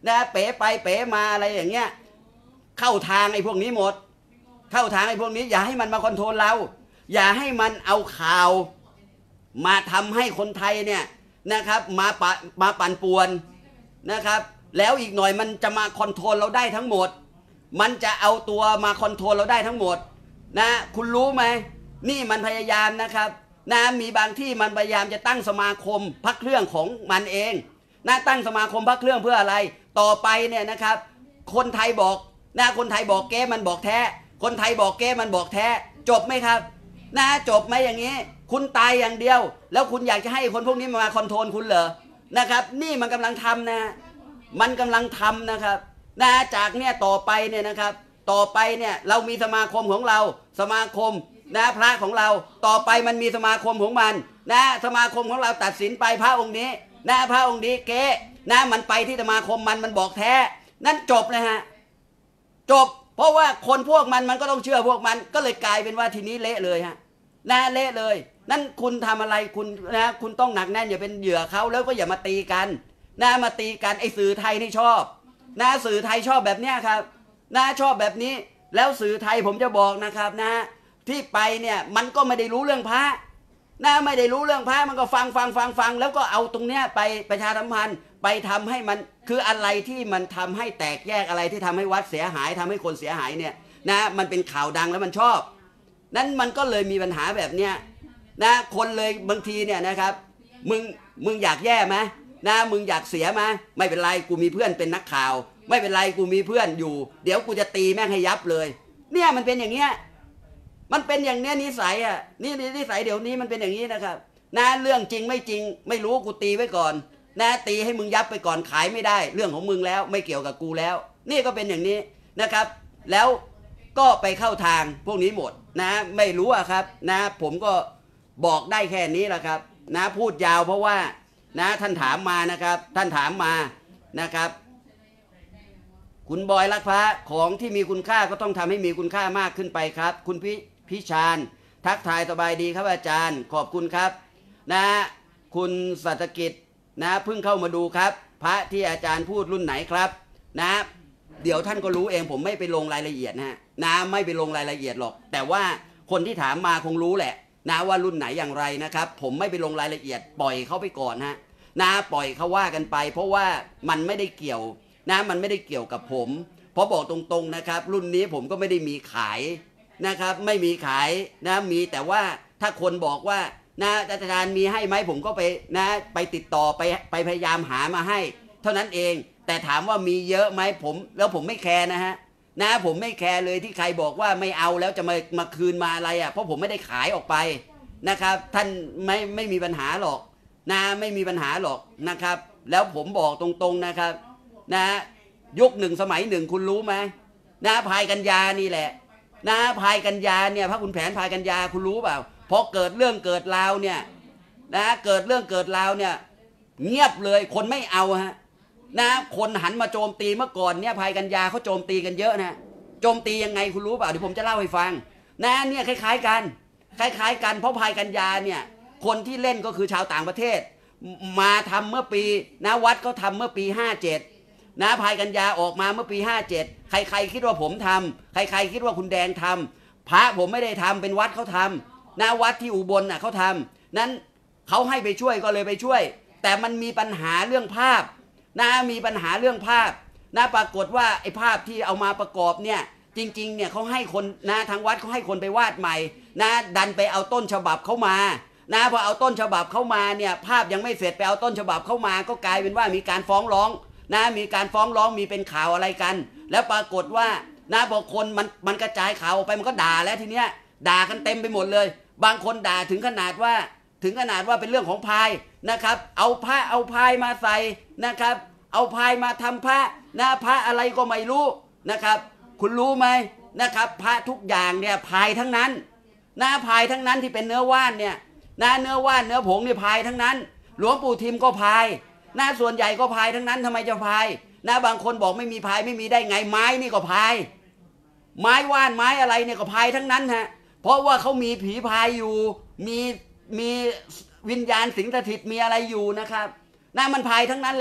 นะเป๋ไปเป๋มาอะไรอย่างเงี้ยเข้าทางไอ้พวกนี้หมดเข้าทางไอ้พวกนี้อย่าให้มันมาคอนโทรลเราอย่าให้มันเอาข่าวมาทำให้คนไทยเนี่ยนะครับมาปะมาปั่นป่วนนะครับแล้วอีกหน่อยมันจะมาคอนโทรลเราได้ทั้งหมดมันจะเอาตัวมาคอนโทรลเราได้ทั้งหมดนะคุณรู้ไหมนี่มันพยายามนะครับนะมีบางที่มันพยายามจะตั้งสมาคมพระเครื่องของมันเองนะตั้งสมาคมพระเครื่องเพื่ออะไรต่อไปเนี่ยนะครับคนไทยบอกนะคนไทยบอกเก้มันบอกแท้คนไทยบอกเก้มันบอกแท้จบไหมครับนะจบไหมอย่างนี้คุณตายอย่างเดียวแล้วคุณอยากจะให้คนพวกนี้มาคอนโทรลคุณเหรอนะครับนี่มันกำลังทำนะมันกำลังทำนะครับนะจากเนี่ยต่อไปเนี่ยนะครับต่อไปเนี่ยเรามีสมาคมของเราสมาคมนะพระของเราต่อไปมันมีสมาคมของมันนะสมาคมของเราตัดสินไปพระองค์นี้นะพระองค์นี้เก๊นะมันไปที่สมาคมมันมันบอกแท้นั่นจบนะฮะจบเพราะว่าคนพวกมันมันก็ต้องเชื่อพวกมันก็เลยกลายเป็นว่าทีนี้เละเลยฮะนะเละเลยนั่นคุณทำอะไรคุณนะคุณต้องหนักแน่นอย่าเป็นเหยื่อเขาแล้วก็อย่ามาตีกันนะมาตีกันไอ้สื่อไทยนี่ชอบนะสื่อไทยชอบแบบเนี้ยครับนะชอบแบบนี้แล้วสื่อไทยผมจะบอกนะครับนะที่ไปเนี่ยมันก็ไม่ได้รู้เรื่องพระนะไม่ได้รู้เรื่องพระมันก็ฟังฟังฟังฟังแล้วก็เอาตรงเนี้ยไปประชาสัมพันธ์ไปทำให้มันคืออะไรที่มันทำให้แตกแยกอะไรที่ทำให้วัดเสียหายทำให้คนเสียหายเนี่ยนะมันเป็นข่าวดังแล้วมันชอบนั้นมันก็เลยมีปัญหาแบบเนี้ยนะคนเลยบางทีเนี่ยนะครับมึงมึงอยากแย่ไหมนะมึงอยากเสียไหมไม่เป็นไรกูมีเพื่อนเป็นนักข่าวไม่เป็นไรกูมีเพื่อนอยู่เดี๋ยวกูจะตีแม่งให้ยับเลยเนี่ยมันเป็นอย่างเงี้ยมันเป็นอย่างเนี้ยนิสัยอ่ะนี่นิสัยเดี๋ยวนี้มันเป็นอย่างนี้นะครับนะเรื่องจริงไม่จริงไม่รู้กูตีไว้ก่อนนะตีให้มึงยับไปก่อนขายไม่ได้เรื่องของมึงแล้วไม่เกี่ยวกับกูแล้วนี่ก็เป็นอย่างนี้นะครับแล้วก็ไปเข้าทางพวกนี้หมดนะไม่รู้อะครับนะผมก็บอกได้แค่นี้แหละครับนะพูดยาวเพราะว่านะท่านถามมานะครับท่านถามมานะครับคุณบอยรักพระของที่มีคุณค่าก็ต้องทำให้มีคุณค่ามากขึ้นไปครับคุณพิพิชานทักทายสบายดีครับอาจารย์ขอบคุณครับนะคุณสัตกิจนะเพิ่งเข้ามาดูครับพระที่อาจารย์พูดรุ่นไหนครับนะเดี๋ยวท่านก็รู้เองผมไม่ไปลงรายละเอียดนะฮะนะไม่ไปลงรายละเอียดหรอกแต่ว่าคนที่ถามมาคงรู้แหละนะว่ารุ่นไหนอย่างไรนะครับผมไม่ไปลงรายละเอียดปล่อยเขาไปก่อนฮะนะปล่อยเขาว่ากันไปเพราะว่ามันไม่ได้เกี่ยวนะมันไม่ได้เกี่ยวกับผมเพราะบอกตรงๆนะครับรุ่นนี้ผมก็ไม่ได้มีขายนะครับไม่มีขายนะมีแต่ว่าถ้าคนบอกว่านะอาจารย์มีให้ไหมผมก็ไปนะไปติดต่อไปไปพยายามหามาให้เท่านั้นเองแต่ถามว่ามีเยอะไหมผมแล้วผมไม่แคร์นะฮะนะผมไม่แคร์เลยที่ใครบอกว่าไม่เอาแล้วจะมามาคืนมาอะไรอ่ะเพราะผมไม่ได้ขายออกไปนะครับท่านไม่ไม่มีปัญหาหรอกนะไม่มีปัญหาหรอกนะครับแล้วผมบอกตรงๆนะครับนะยุคหนึ่งสมัยหนึ่งคุณรู้ไหมนะพายกัญญานี่แหละนะพายกัญญาเนี่ยพระคุณแผนพายกัญญาคุณรู้เปล่าพอเกิดเรื่องเกิดราวเนี่ยนะเกิดเรื่องเกิดราวเนี่ยเงียบเลยคนไม่เอาฮะนะคนหันมาโจมตีเมื่อก่อนเนี่ยพายกัญญาเขาโจมตีกันเยอะนะโจมตียังไงคุณรู้เปล่าเดี๋ยวผมจะเล่าให้ฟังนะเนี่ยคล้ายๆกันคล้ายๆกันเพราะพายกัญญาเนี่ยคนที่เล่นก็คือชาวต่างประเทศมาทำเมื่อปีนะวัดก็ทำเมื่อปีห้าเจ็ดนะพายกัญญาออกมาเมื่อปีห้าเจ็ดใครๆคิดว่าผมทำใครๆคิดว่าคุณแดงทำพระผมไม่ได้ทำเป็นวัดเขาทำนะวัดที่อุบลน่ะเขาทำนั้นเขาให้ไปช่วยก็เลยไปช่วยแต่มันมีปัญหาเรื่องภาพนะมีปัญหาเรื่องภาพนะปรากฏว่าไอ้ภาพที่เอามาประกอบเนี่ยจริงๆเนี่ยเขาให้คนนะทางวัดเขาให้คนไปวาดใหม่นะดันไปเอาต้นฉบับเขามานะพอเอาต้นฉบับเข้ามาเนี่ยภาพยังไม่เสร็จไปเอาต้นฉบับเข้ามาก็กลายเป็นว่ามีการฟ้องร้องนะมีการฟ้องร้องมีเป็นข่าวอะไรกันแล้วปรากฏว่านะพอคนมันมันกระจายข่าวออกไปมันก็ด่าแล้วทีเนี้ยด่ากันเต็มไปหมดเลยบางคนด่าถึงขนาดว่าถึงขนาดว่าเป็นเรื่องของพายนะครับเอาพระเอาพายมาใส่นะครับเอาพายมาทำพระนะพระอะไรก็ไม่รู้นะครับคุณรู้ไหมนะครับพระทุกอย่างเนี่ยพายทั้งนั้นนะพายทั้งนั้นที่เป็นเนื้อว่านเนี่ยนะเนื้อว่านเนื้อผงเนี่ยพายทั้งนั้นหลวงปู่ทิมก็พายนะส่วนใหญ่ก็พายทั้งนั้นทำไมจะพายนะบางคนบอกไม่มีพายไม่มีได้ไงไม้นี่ก็พายไม้ว่านไม้อะไรเนี่ยก็พายทั้งนั้นฮะเพราะว่าเขามีผีพายอยู่มีมีวิญญาณสิงสถิตมีอะไรอยู่นะครับนะมันพายทั้งนั้นแหละ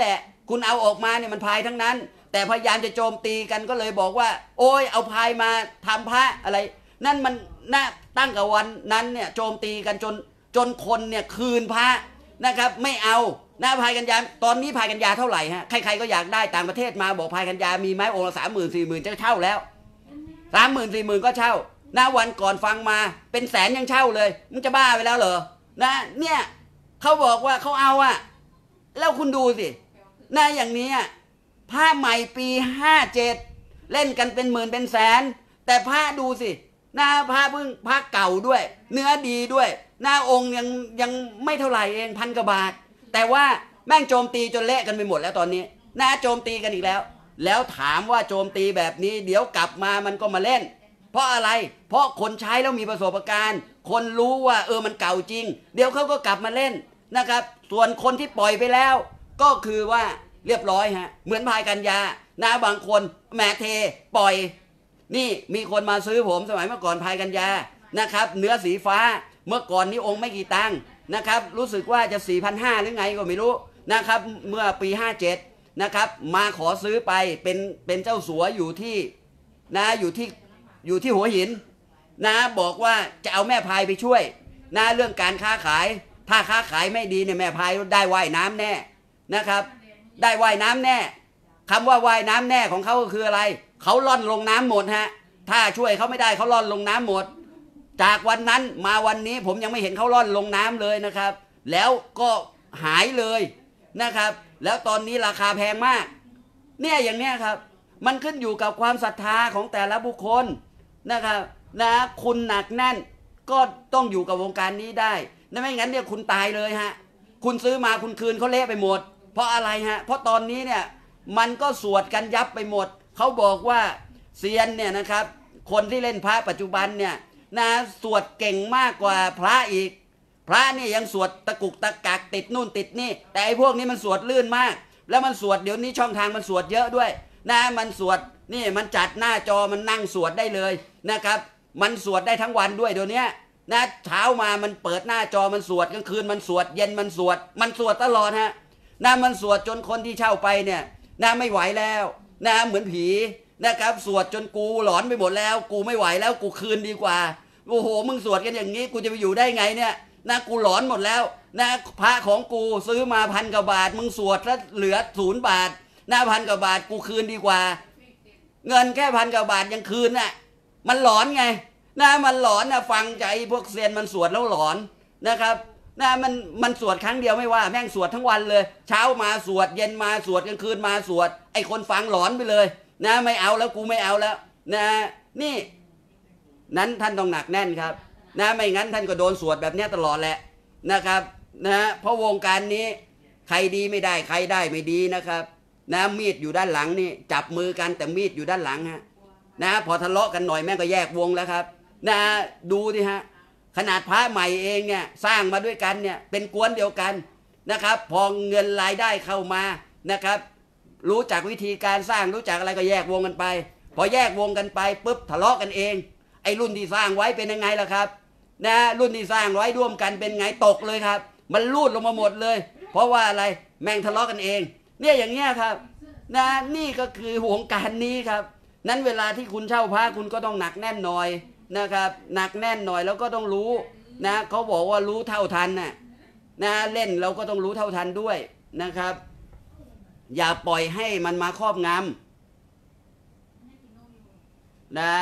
คุณเอาออกมาเนี่ยมันพายทั้งนั้น แต่พยายามจะโจมตีกันก็เลยบอกว่า โอ้ยเอาพายมาทำพระอะไร นั่นมันน่าตั้งกับวันนั้นเนี่ยโจมตีกันจนจนคนเนี่ยคืนพระนะครับไม่เอานะพายกัญญาตอนนี้พายกัญญาเท่าไหร่ฮะใครๆก็อยากได้ต่างประเทศมาบอกพายกัญญามีไหมองค์ละสามหมื่นสี่หมื่นจะเช่าแล้วสามหมื่นสี่หมื่นก็เช่านะวันก่อนฟังมาเป็นแสนยังเช่าเลยมึงจะบ้าไปแล้วเหรอนะเนี่ยเขาบอกว่าเขาเอาอะแล้วคุณดูสินะอย่างนี้ผ้าใหม่ปีห้าเจ็ดเล่นกันเป็นหมื่นเป็นแสนแต่ผ้าดูสิหน้าผ้าเพิ่งผ้าเก่าด้วยเนื้อดีด้วยหน้าองค์ยังยังไม่เท่าไหร่เองพันกว่าบาทแต่ว่าแม่งโจมตีจนเละกันไปหมดแล้วตอนนี้นะโจมตีกันอีกแล้วแล้วถามว่าโจมตีแบบนี้เดี๋ยวกลับมามันก็มาเล่นเพราะอะไรเพราะคนใช้แล้วมีประสบการณ์คนรู้ว่าเออมันเก่าจริงเดี๋ยวเขาก็กลับมาเล่นนะครับส่วนคนที่ปล่อยไปแล้วก็คือว่าเรียบร้อยฮะเหมือนพายกัญญานะบางคนแหมเทปล่อยนี่มีคนมาซื้อผมสมัยเมื่อก่อนพายกัญญานะครับเนื้อสีฟ้าเมื่อก่อนนี้องค์ไม่กี่ตังค์นะครับรู้สึกว่าจะ สี่พันห้าร้อย หรือไงก็ไม่รู้นะครับเมื่อปีห้าเจ็ดนะครับมาขอซื้อไปเป็นเป็นเจ้าสัวอยู่ที่นะอยู่ที่อยู่ที่หัวหินนะบอกว่าจะเอาแม่พายไปช่วยนะเรื่องการค้าขายถ้าค้าขายไม่ดีเนี่ยแม่พายได้ว่ายน้ำแน่นะครับได้ว่ายน้ำแน่คำว่าว่ายน้ำแน่ของเขาก็คืออะไรเขาล่อนลงน้ำหมดฮะถ้าช่วยเขาไม่ได้เขาล่อนลงน้ำหมดจากวันนั้นมาวันนี้ผมยังไม่เห็นเขาล่อนลงน้ำเลยนะครับแล้วก็หายเลยนะครับแล้วตอนนี้ราคาแพงมากเนี่ยอย่างเนี้ยครับมันขึ้นอยู่กับความศรัทธาของแต่ละบุคคลนะครับนะคุณหนักแน่นก็ต้องอยู่กับวงการนี้ได้นะไม่งั้นเนี่ยคุณตายเลยฮะคุณซื้อมาคุณคืนเขาเละไปหมดเพราะอะไรฮะเพราะตอนนี้เนี่ยมันก็สวดกันยับไปหมดเขาบอกว่าเซียนเนี่ยนะครับคนที่เล่นพระปัจจุบันเนี่ยนะสวดเก่งมากกว่าพระอีกพระเนี่ยยังสวดตะกุกตะกักติดนู่นติดนี่แต่ไอ้พวกนี้มันสวดลื่นมากแล้วมันสวดเดี๋ยวนี้ช่องทางมันสวดเยอะด้วยนะมันสวดนี่มันจัดหน้าจอมันนั่งสวดได้เลยนะครับมันสวดได้ทั้งวันด้วยเดี๋ยวนี้นะเช้ามามันเปิดหน้าจอมันสวดกลางคืนมันสวดเย็นมันสวดมันสวดตลอดฮะนะมันสวดจนคนที่เช่าไปเนี่ยนะไม่ไหวแล้วนะเหมือนผีนะครับสวดจนกูหลอนไปหมดแล้วกูไม่ไหวแล้วกูคืนดีกว่าโอ้โหมึงสวดกันอย่างนี้กูจะไปอยู่ได้ไงเนี่ยนะกูหลอนหมดแล้วนะพระของกูซื้อมาพันกว่าบาทมึงสวดแล้วเหลือศูนย์บาทนะพันกว่าบาทกูคืนดีกว่าเงินแค่พันกว่าบาทยังคืนน่ะมันหลอนไงนะมันหลอนนะฟังใจพวกเซียนมันสวดแล้วหลอนนะครับนะมันมันสวดครั้งเดียวไม่ว่าแม่งสวดทั้งวันเลยเช้ามาสวดเย็นมาสวดกลางคืนมาสวดไอ้คนฟังหลอนไปเลยนะไม่เอาแล้วกูไม่เอาแล้วนะนี่นั้นท่านต้องหนักแน่นครับนะไม่งั้นท่านก็โดนสวดแบบนี้ตลอดแหละนะครับนะเพราะวงการนี้ใครดีไม่ได้ใครได้ไม่ดีนะครับนะมีดอยู่ด้านหลังนี่จับมือกันแต่มีดอยู่ด้านหลังฮะนะพอทะเลาะกันหน่อยแม่งก็แยกวงแล้วครับนะดูดิฮะขนาดพระใหม่เองเนี่ยสร้างมาด้วยกันเนี่ยเป็นกวนเดียวกันนะครับพอเงินรายได้เข้ามานะครับรู้จักวิธีการสร้างรู้จักอะไรก็แยกวงกันไปพอแยกวงกันไปปุ๊บทะเลาะกันเองไอ้รุ่นที่สร้างไว้เป็นยังไงล่ะครับนะรุ่นที่สร้างไว้ร่วมกันเป็นไงตกเลยครับมันลูดลงมาหมดเลยเพราะว่าอะไรแม่งทะเลาะกันเองเนี่ยอย่างเงี้ยครับนะนี่ก็คือวงการนี้ครับนั้นเวลาที่คุณเช่าพระคุณก็ต้องหนักแน่นหน่อยนะครับหนักแน่นหน่อยแล้วก็ต้องรู้นะเขาบอกว่ารู้เท่าทันน่ะนะเล่นเราก็ต้องรู้เท่าทันด้วยนะครับอย่าปล่อยให้มันมาครอบงำนะ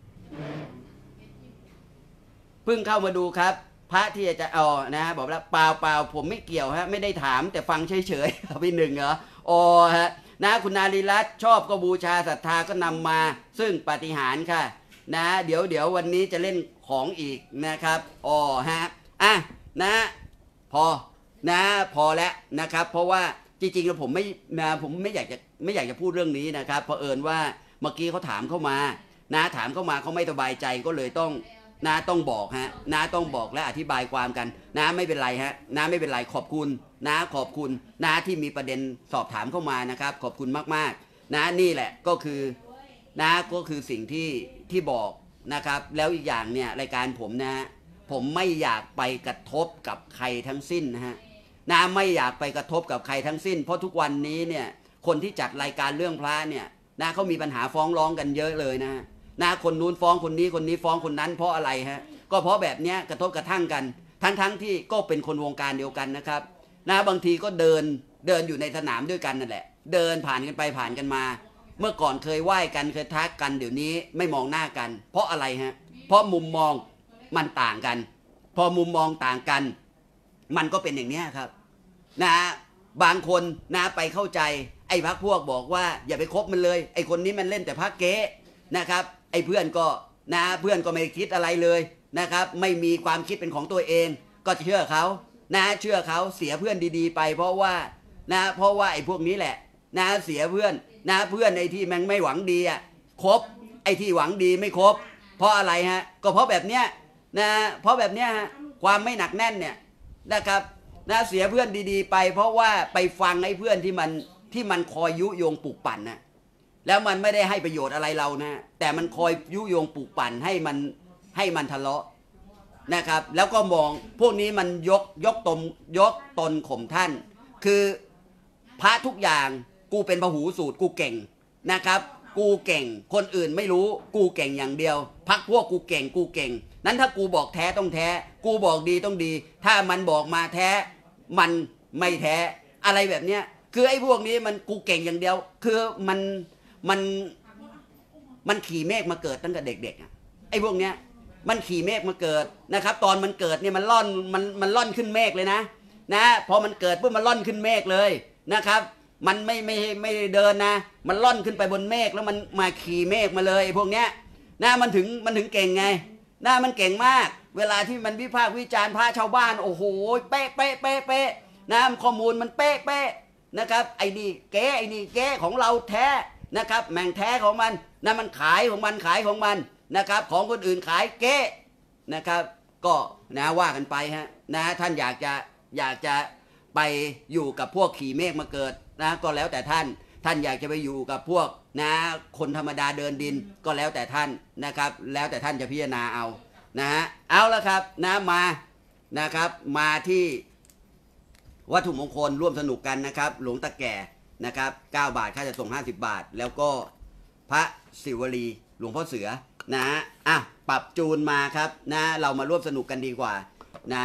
เพิ่งเข้ามาดูครับพระที่จะอ๋อนะบอกแล้วเปล่าเปล่าผมไม่เกี่ยวฮะไม่ได้ถามแต่ฟังเฉยๆพี่หนึ่งเหรออ๋อฮะนะคุณนารีรัตน์ชอบก็บูชาศรัทธาก็นำมาซึ่งปาฏิหาริย์ค่ะนะเดี๋ยวเดี๋ยววันนี้จะเล่นของอีกนะครับอ๋อฮะอ่ะนะพอนะพอแล้วนะครับเพราะว่าจริงๆแล้วผมไม่นะผมไม่อยากจะไม่อยากจะพูดเรื่องนี้นะครับเพราะเอิญว่าเมื่อกี้เขาถามเข้ามานะถามเข้ามาเขาไม่สบายใจก็เลยต้องนะต้องบอกฮะนะต้องบอกและอธิบายความกันนะไม่เป็นไรฮะนะไม่เป็นไรขอบคุณนะขอบคุณนะที่มีประเด็นสอบถามเข้ามานะครับขอบคุณมากๆนะนี่แหละก็คือนะก็คือสิ่งที่ที่บอกนะครับแล้วอีกอย่างเนี่ยรายการผมนะผมไม่อยากไปกระทบกับใครทั้งสิ้นนะฮะนะไม่อยากไปกระทบกับใครทั้งสิ้นเพราะทุกวันนี้เนี่ยคนที่จัดรายการเรื่องพระเนี่ยนะเขามีปัญหาฟ้องร้องกันเยอะเลยนะนะคนนู้นฟ้องคนนี้คนนี้ฟ้องคนนั้นเพราะอะไรฮะก็เพราะแบบเนี้ยกระทบกระทั่งกันทั้งทั้งที่ก็เป็นคนวงการเดียวกันนะครับนะบางทีก็เดินเดินอยู่ในสนามด้วยกันนั่นแหละเดินผ่านกันไปผ่านกันมาเมื่อก่อนเคยไหว้กันเคยทักกันเดี๋ยวนี้ไม่มองหน้ากัน เพราะอะไรฮะเพราะมุมมองมันต่างกันพอมุมมองต่างกันมันก็เป็นอย่างนี้ครับนะบางคนนะไปเข้าใจไอ้พักพวกบอกว่าอย่าไปคบมันเลยไอ้คนนี้มันเล่นแต่พักเก๊นะครับไอ้เพื่อนก็นะเพื่อนก็ไม่คิดอะไรเลยนะครับไม่มีความคิดเป็นของตัวเองก็เชื่อเขานะเชื่อเขาเสียเพื่อนดีๆไปเพราะว่านะเพราะว่าไอ้พวกนี้แหละนะเสียเพื่อนนะเพื่อนไอ้ที่แม่งไม่หวังดีอ่ะคบไอ้ที่หวังดีไม่คบเพราะอะไรฮะก็เพราะแบบเนี้ยนะเพราะแบบเนี้ยฮะความไม่หนักแน่นเนี่ยนะครับนะเสียเพื่อนดีๆไปเพราะว่าไปฟังไอ้เพื่อนที่มันที่มันคอยยุยงปลุกปั่นนะแล้วมันไม่ได้ให้ประโยชน์อะไรเรานะแต่มันคอยยุยงปลุกปั่นให้มันให้มันทะเลาะนะครับแล้วก็มองพวกนี้มันยกยกตนยกตนข่มท่านคือพระทุกอย่างกูเป็นพหูสูตรกูเก่งนะครับกูเก่งคนอื่นไม่รู้กูเก่งอย่างเดียวพักพวกกูเก่งกูเก่งนั้นถ้ากูบอกแท้ต้องแท้กูบอกดีต้องดี ถ้ามันบอกมาแท้มันไม่แท้อะไรแบบเนี้ยคือไอ้พวกนี้มันกูเก่งอย่างเดียวคือมันมันมันขี่เมฆมาเกิดตั้งแต่เด็กๆอ่ะไอ้พวกเนี้ยมันขี่เมฆมาเกิดนะครับตอนมันเกิดเนี่ยมันล่อนมันมันล่อนขึ้นเมฆเลยนะนะพอมันเกิดปุ๊บมันล่อนขึ้นเมฆเลยนะครับมันไม่ไม่ไม่เดินนะมันล่อนขึ้นไปบนเมฆแล้วมันมาขี่เมฆมาเลยไอ้พวกเนี้ยนะมันถึงมันถึงเก่งไงนะมันเก่งมากเวลาที่มันวิพากษ์วิจารณ์พระชาวบ้านโอ้โหเป๊ะเป๊ะเป๊ะเป๊ะนะข้อมูลมันเป๊ะเป๊ะนะครับไอ้นี่เก๊ไอ้นี่เก๊ของเราแท้นะครับแม่งแท้ของมันนะมันขายของมันขายของมันนะครับของคนอื่นขายเก๊นะครับก็นะว่ากันไปฮะนะท่านอยากจะอยากจะไปอยู่กับพวกขี่เมฆมาเกิดนะก็แล้วแต่ท่านท่านอยากจะไปอยู่กับพวกนะคนธรรมดาเดินดินก็แล้วแต่ท่านนะครับแล้วแต่ท่านจะพิจารณาเอานะฮะเอาละครับนะมานะครับมาที่วัตถุมงคลร่วมสนุกกันนะครับหลวงตาแก่นะครับเก้าบาทค่าจะส่งห้าสิบบาทแล้วก็พระศิวลีหลวงพ่อเสือนะฮะอ่ะปรับจูนมาครับนะเรามาร่วมสนุกกันดีกว่านะ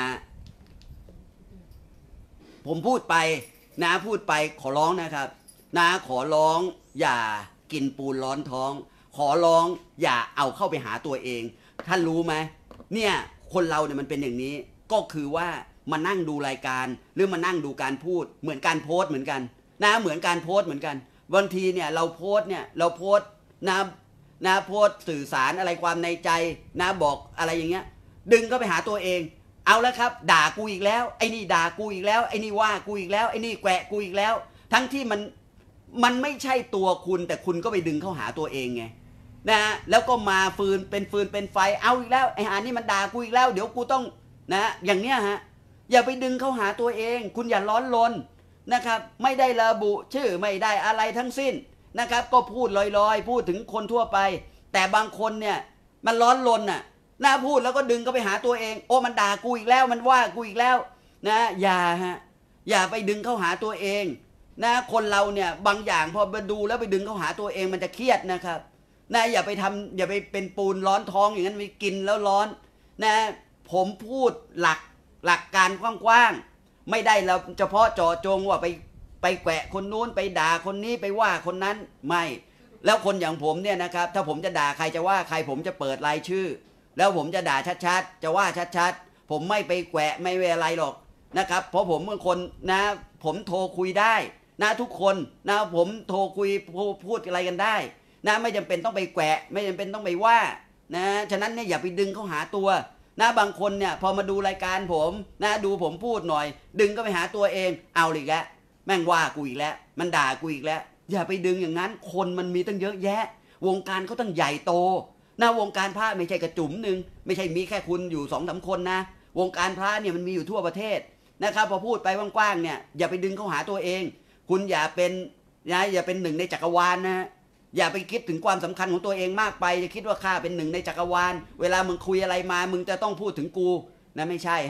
ผมพูดไปนะพูดไปขอร้องนะครับนะขอร้องอย่ากินปูนร้อนท้องขอร้องอย่าเอาเข้าไปหาตัวเองท่านรู้ไหมเนี่ยคนเราเนี่ยมันเป็นอย่างนี้ก็คือว่ามานั่งดูรายการหรือมานั่งดูการพูดเหมือนการโพสต์เหมือนกันนะเหมือนการโพสต์เหมือนกันบางทีเนี่ยเราโพสต์เนี่ยเราโพสต์นะนะโพสต์สื่อสารอะไรความในใจนะบอกอะไรอย่างเงี้ยดึงเข้าไปหาตัวเองเอาแล้วครับด่ากูอีกแล้วไอ้นี่ด่ากูอีกแล้วไอ้นี่ว่ากูอีกแล้วไอ้นี่แกวะกูอีกแล้วทั้งที่มันมันไม่ใช่ตัวคุณแต่คุณก็ไปดึงเข้าหาตัวเองไงนะแล้วก็มาฟืนเป็นฟืนเป็นไฟเอาอีกแล้วไอ้หานี่มันด่ากูอีกแล้วเดี๋ยวกูต้องนะอย่างเนี้ยฮะอย่าไปดึงเข้าหาตัวเองคุณอย่าร้อนรนนะครับไม่ได้ระบุชื่อไม่ได้อะไรทั้งสิ้นนะครับก็พูดลอยๆพูดถึงคนทั่วไปแต่บางคนเนี่ยมันร้อนรนน่ะน่าพูดแล้วก็ดึงก็ไปหาตัวเองโอ้มันด่ากูอีกแล้วมันว่ากูอีกแล้วนะอย่าฮะอย่าไปดึงเข้าหาตัวเองนะคนเราเนี่ยบางอย่างพอไปดูแล้วไปดึงเข้าหาตัวเองมันจะเครียดนะครับนะอย่าไปทำอย่าไปเป็นปูนร้อนท้องอย่างนั้นไปกินแล้วร้อนนะผมพูดหลักหลักการกว้างๆไม่ได้เราเฉพาะเจาะจงว่าไปไปแกะคนนู้นไปด่าคนนี้ไปว่าคนนั้นไม่แล้วคนอย่างผมเนี่ยนะครับถ้าผมจะด่าใครจะว่าใครผมจะเปิดรายชื่อแล้วผมจะด่าชัดๆจะว่าชัดๆผมไม่ไปแกะไม่ไปอะไรหรอกนะครับเพราะผมเป็นคนนะผมโทรคุยได้นะทุกคนนะผมโทรคุยพูดอะไรกันได้นะไม่จำเป็นต้องไปแกะไม่จำเป็นต้องไปว่านะฉะนั้นเนี่ยอย่าไปดึงเข้าหาตัวนะบางคนเนี่ยพอมาดูรายการผมนะดูผมพูดหน่อยดึงก็ไปหาตัวเองเอาอีกแล้วแม่งว่ากูอีกแล้วมันด่ากูอีกแล้วอย่าไปดึงอย่างนั้นคนมันมีตั้งเยอะแยะวงการเขาตั้งใหญ่โตนะวงการพระไม่ใช่กระจุ๋มหนึ่งไม่ใช่มีแค่คุณอยู่สองสามคนนะวงการพระเนี่ยมันมีอยู่ทั่วประเทศนะครับพอพูดไปกว้างๆเนี่ยอย่าไปดึงเข้าหาตัวเองคุณอย่าเป็นนะอย่าเป็นหนึ่งในจักรวาลนะอย่าไปคิดถึงความสำคัญของตัวเองมากไปจะคิดว่าข้าเป็นหนึ่งในจักรวาลเวลามึงคุยอะไรมามึงจะต้องพูดถึงกูนะไม่ใช่ฮะ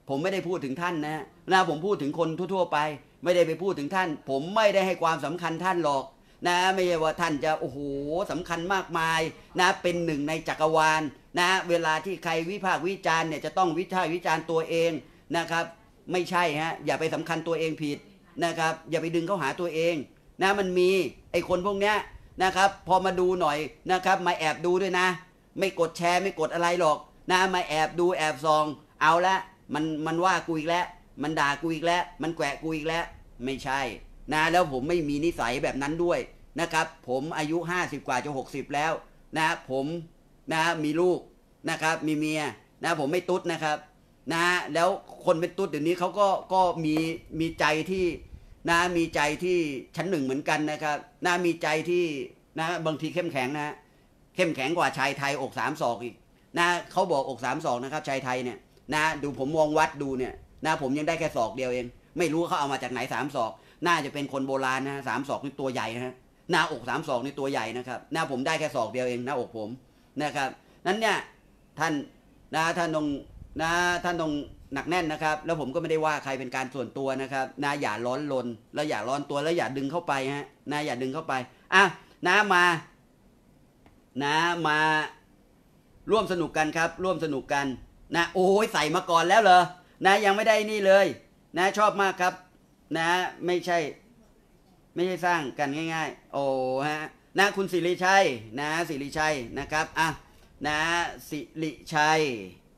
ผมไม่ได้พูดถึงท่านนะนะผมพูดถึงคนทั่วๆไปไม่ได้ไปพูดถึงท่านผมไม่ได้ให้ความสำคัญท่านหรอกนะไม่ใช่ว่าท่านจะโอ้โหสำคัญมากมายนะเป็นหนึ่งในจักรวาลนะเวลาที่ใครวิพากษ์วิจารณ์เนี่ยจะต้องวิพากษ์วิจารณ์ตัวเองนะครับไม่ใช่ฮะอย่าไปสำคัญตัวเองผิดนะครับอย่าไปดึงเข้าหาตัวเองนะมันมีไอ้คนพวกเนี้ยนะครับพอมาดูหน่อยนะครับมาแอบดูด้วยนะไม่กดแชร์ไม่กดอะไรหรอกนะมาแอบดูแอบส่องเอาละมันมันว่ากูอีกแล้วมันด่ากูอีกแล้วมันแกวะกูอีกแล้วไม่ใช่นะแล้วผมไม่มีนิสัยแบบนั้นด้วยนะครับผมอายุห้าสิบกว่าจะหกสิบแล้วนะผมนะมีลูกนะครับมีเมียนะผมไม่ตุ๊ดนะครับนะแล้วคนเป็นตุ๊ดเดี๋ยวนี้เขาก็ก็มีมีใจที่นะมีใจที่ชั้นหนึ่งเหมือนกันนะครับนะมีใจที่นะบางทีเข้มแข็งนะเข้มแข็งกว่าชายไทยอกสามศอกอีกนะเขาบอกอกสามศอกนะครับชายไทยเนี่ยนะดูผมมองวัดดูเนี่ยนะผมยังได้แค่ศอกเดียวเองไม่รู้เขาเอามาจากไหนสามศอกน่าจะเป็นคนโบราณนะสามศอกนี่ตัวใหญ่นะฮะหน้าอกสามศอกนี่ตัวใหญ่นะครับหน้าผมได้แค่ศอกเดียวเองหน้าอกผมนะครับนั้นเนี่ยท่านนะท่านต้องนะท่านต้องหนักแน่นนะครับแล้วผมก็ไม่ได้ว่าใครเป็นการส่วนตัวนะครับนะอย่าร้อนรนแล้วอย่าร้อนตัวแล้วอย่าดึงเข้าไปฮะนะอย่าดึงเข้าไปอ่ะนะมานะมาร่วมสนุกกันครับร่วมสนุกกันนะโอ้ยใส่มาก่อนแล้วเหรอนะยังไม่ได้นี่เลยนะชอบมากครับนะไม่ใช่ไม่ใช่สร้างกันง่ายๆโอ้ฮะนะคุณสิริชัยนะสิริชัยนะครับอ่ะนะสิริชัย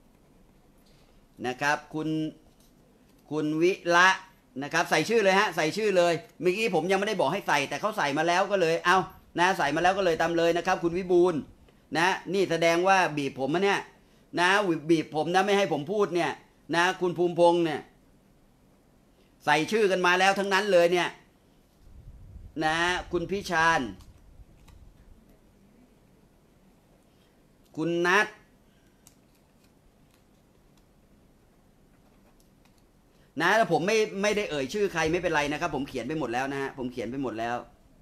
นะครับคุณคุณวิละนะครับใส่ชื่อเลยฮะใส่ชื่อเลยเมื่อกี้ผมยังไม่ได้บอกให้ใส่แต่เขาใส่มาแล้วก็เลยเอานะใส่มาแล้วก็เลยตามเลยนะครับคุณวิบูลย์นะนี่แสดงว่าบีบผมนะเนี่ยนะบีบผมนะไม่ให้ผมพูดเนี่ยนะคุณภูมิพงษ์เนี่ยใส่ชื่อกันมาแล้วทั้งนั้นเลยเนี่ยนะคุณพิชาญคุณนัทนะแล้วผมไม่ไม่ได้เอ่ยชื่อใครไม่เป็นไรนะครับผมเขียนไปหมดแล้วนะฮะผมเขียนไปหมดแล้ว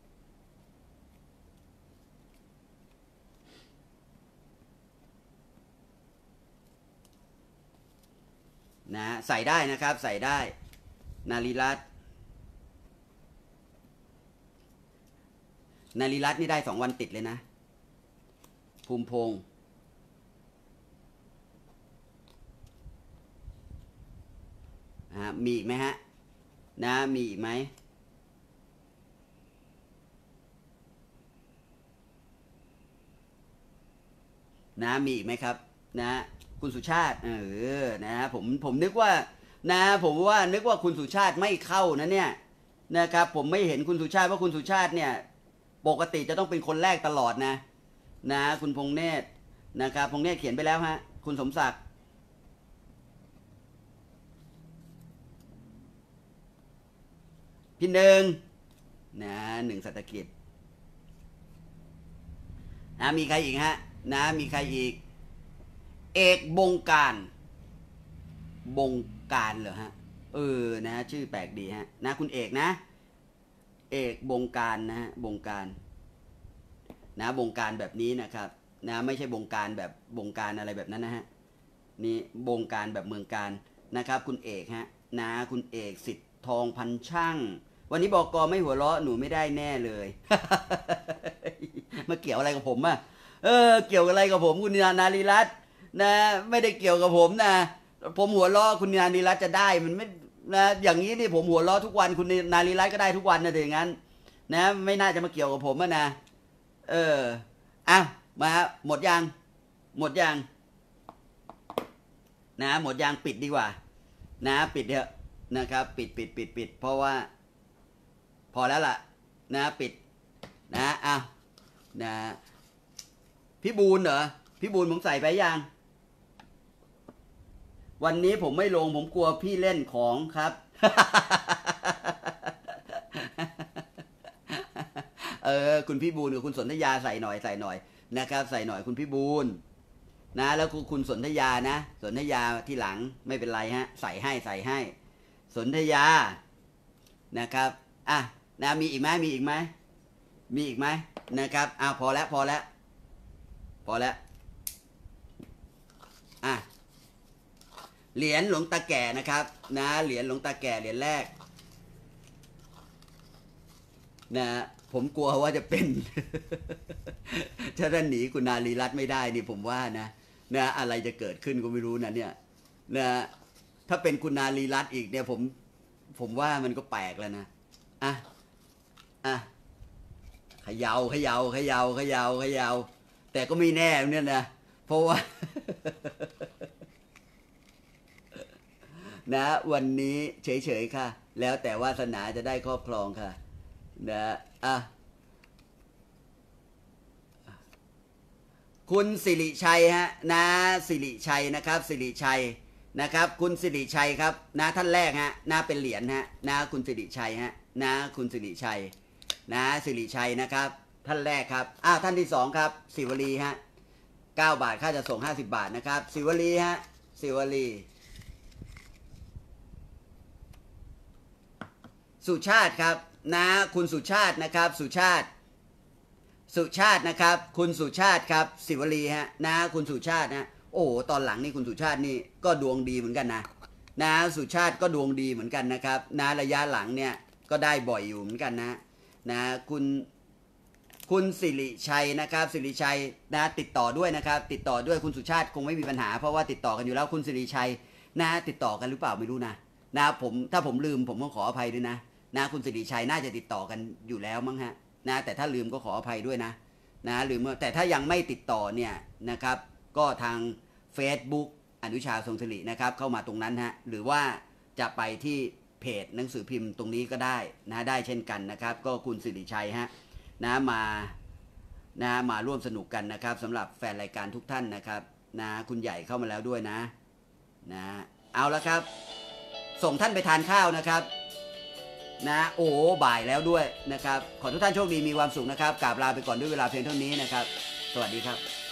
นะใส่ได้นะครับใส่ได้นารีรัตน์นารีรัตน์นี่ได้สองวันติดเลยนะภูมิพงษ์นะมีอีกไหมฮะนะมีอีกไหมนะมีอีกไหมครับนะคุณสุชาติเออนะผมผมนึกว่านะผมว่านึกว่าคุณสุชาติไม่เข้านะเนี่ยนะครับผมไม่เห็นคุณสุชาติว่าคุณสุชาติเนี่ยปกติจะต้องเป็นคนแรกตลอดนะนะคุณพงเนตรนะครับพงเนตรเขียนไปแล้วฮะคุณสมศักดิ์พี่หนึ่งนะหนึ่งสัตกิจนะมีใครอีกฮะนะมีใครอีกเอกบงการบงการเหรอฮะเออนะชื่อแปลกดีฮะนะคุณเอกนะเอกบงการนะฮะบงการนะบงการแบบนี้นะครับนะไม่ใช่บงการแบบบงการอะไรแบบนั้นนะฮะนี่บงการแบบเมืองการนะครับคุณเอกฮะนะคุณเอกสิทธิ์ทองพันช่างวันนี้บอกกอไม่หัวเราะหนูไม่ได้แน่เลย มาเกี่ยวอะไรกับผมอ่ะเออเกี่ยวอะไรกับผมคุณนารีรัตน์นะไม่ได้เกี่ยวกับผมนะผมหัวเราะคุณนารีรัตน์จะได้มันไม่นะอย่างนี้นี่ผมหัวเราะทุกวันคุณนารีรัตน์ก็ได้ทุกวันนะถึงงั้นนะไม่น่าจะมาเกี่ยวกับผมอ่ะนะเอออ่ะมาหมดยังหมดยังนะหมดยังปิดดีกว่านะปิดเถอะนะครับปิดปิดปิดปิดเพราะว่าพอแล้วล่ะนะปิดนะอ้าวนะพี่บูลเหรอพี่บูลผมใส่ไปยังวันนี้ผมไม่ลงผมกลัวพี่เล่นของครับ เออคุณพี่บูลกับคุณสนธยาใส่หน่อยใส่หน่อยนะครับใส่หน่อยคุณพี่บูลนะแล้วคุณคุณสนธยานะสนธยาที่หลังไม่เป็นไรฮะใส่ให้ใส่ให้สนธยานะครับอ่ะนะมีอีกไหมมีอีกไหมมีอีกไหมนะครับอ้าวพอแล้วพอแล้วพอแล้วอ่ะเหรียญหลวงตาแก่นะครับนะเหรียญหลวงตาแก่เหรียญแรกนะผมกลัวว่าจะเป็น ถ้าท่านหนีคุณนารีรัตน์ไม่ได้นี่ผมว่านะนะอะไรจะเกิดขึ้นก็ไม่รู้นะเนี่ยนะถ้าเป็นคุณนารีรัตน์อีกเนี่ยผมผมว่ามันก็แปลกแล้วนะอ่ะอ่ะเขยาเขยาเขยาเขยาเขยาแต่ก็ไม่แน่เนี่ยนะเพราะว่า นะวันนี้เฉยๆค่ะแล้วแต่วาสนาจะได้ครอบครองค่ะนะอ่ะคุณสิริชัยฮะนะสิริชัยนะครับสิริชัยนะครับคุณสิริชัยครับนะท่านแรกฮะนะเป็นเหรียญฮะนะคุณสิริชัยฮะนะคุณสิริชัยนะสิริชัยนะครับท่านแรกครับอ้าวท่านที่สองครับศิวลีฮะเก้าบาทค่าจะส่งห้าสิบบาทนะครับศิวลีฮะศิวลีสุชาติครับนะคุณสุชาตินะครับสุชาติสุชาตินะครับคุณสุชาติครับศิวลีฮะนะคุณสุชาตินะโอ้โหตอนหลังนี่คุณสุชาตินี่ก็ดวงดีเหมือนกันนะนะสุชาติก็ดวงดีเหมือนกันนะครับนะระยะหลังเนี่ยก็ได้บ่อยอยู่เหมือนกันนะนะคุณคุณสิริชัยนะครับสิริชัยนะติดต่อด้วยนะครับติดต่อด้วยคุณสุชาติคงไม่มีปัญหาเพราะว่าติดต่อกันอยู่แล้วคุณสิริชัยนะติดต่อกันหรือเปล่าไม่รู้นะนะผมถ้าผมลืมผมก็ขออภัยด้วยนะนะคุณสิริชัยน่าจะติดต่อกันอยู่แล้วมั้งฮะนะแต่ถ้าลืมก็ขออภัยด้วยนะนะลืมแต่ถ้ายังไม่ติดต่อเนี่ยนะครับก็ทาง Facebook อนุชาทรงศิรินะครับเข้ามาตรงนั้นฮะหรือว่าจะไปที่เพจหนังสือพิมพ์ตรงนี้ก็ได้นะได้เช่นกันนะครับก็คุณสิริชัยฮะนะมานะมาร่วมสนุกกันนะครับสำหรับแฟนรายการทุกท่านนะครับนะคุณใหญ่เข้ามาแล้วด้วยนะนะเอาละครับส่งท่านไปทานข้าวนะครับนะโอ้บ่ายแล้วด้วยนะครับขอทุกท่านโชคดีมีความสุขนะครับกราบลาไปก่อนด้วยเวลาเพียงเท่านี้นะครับสวัสดีครับ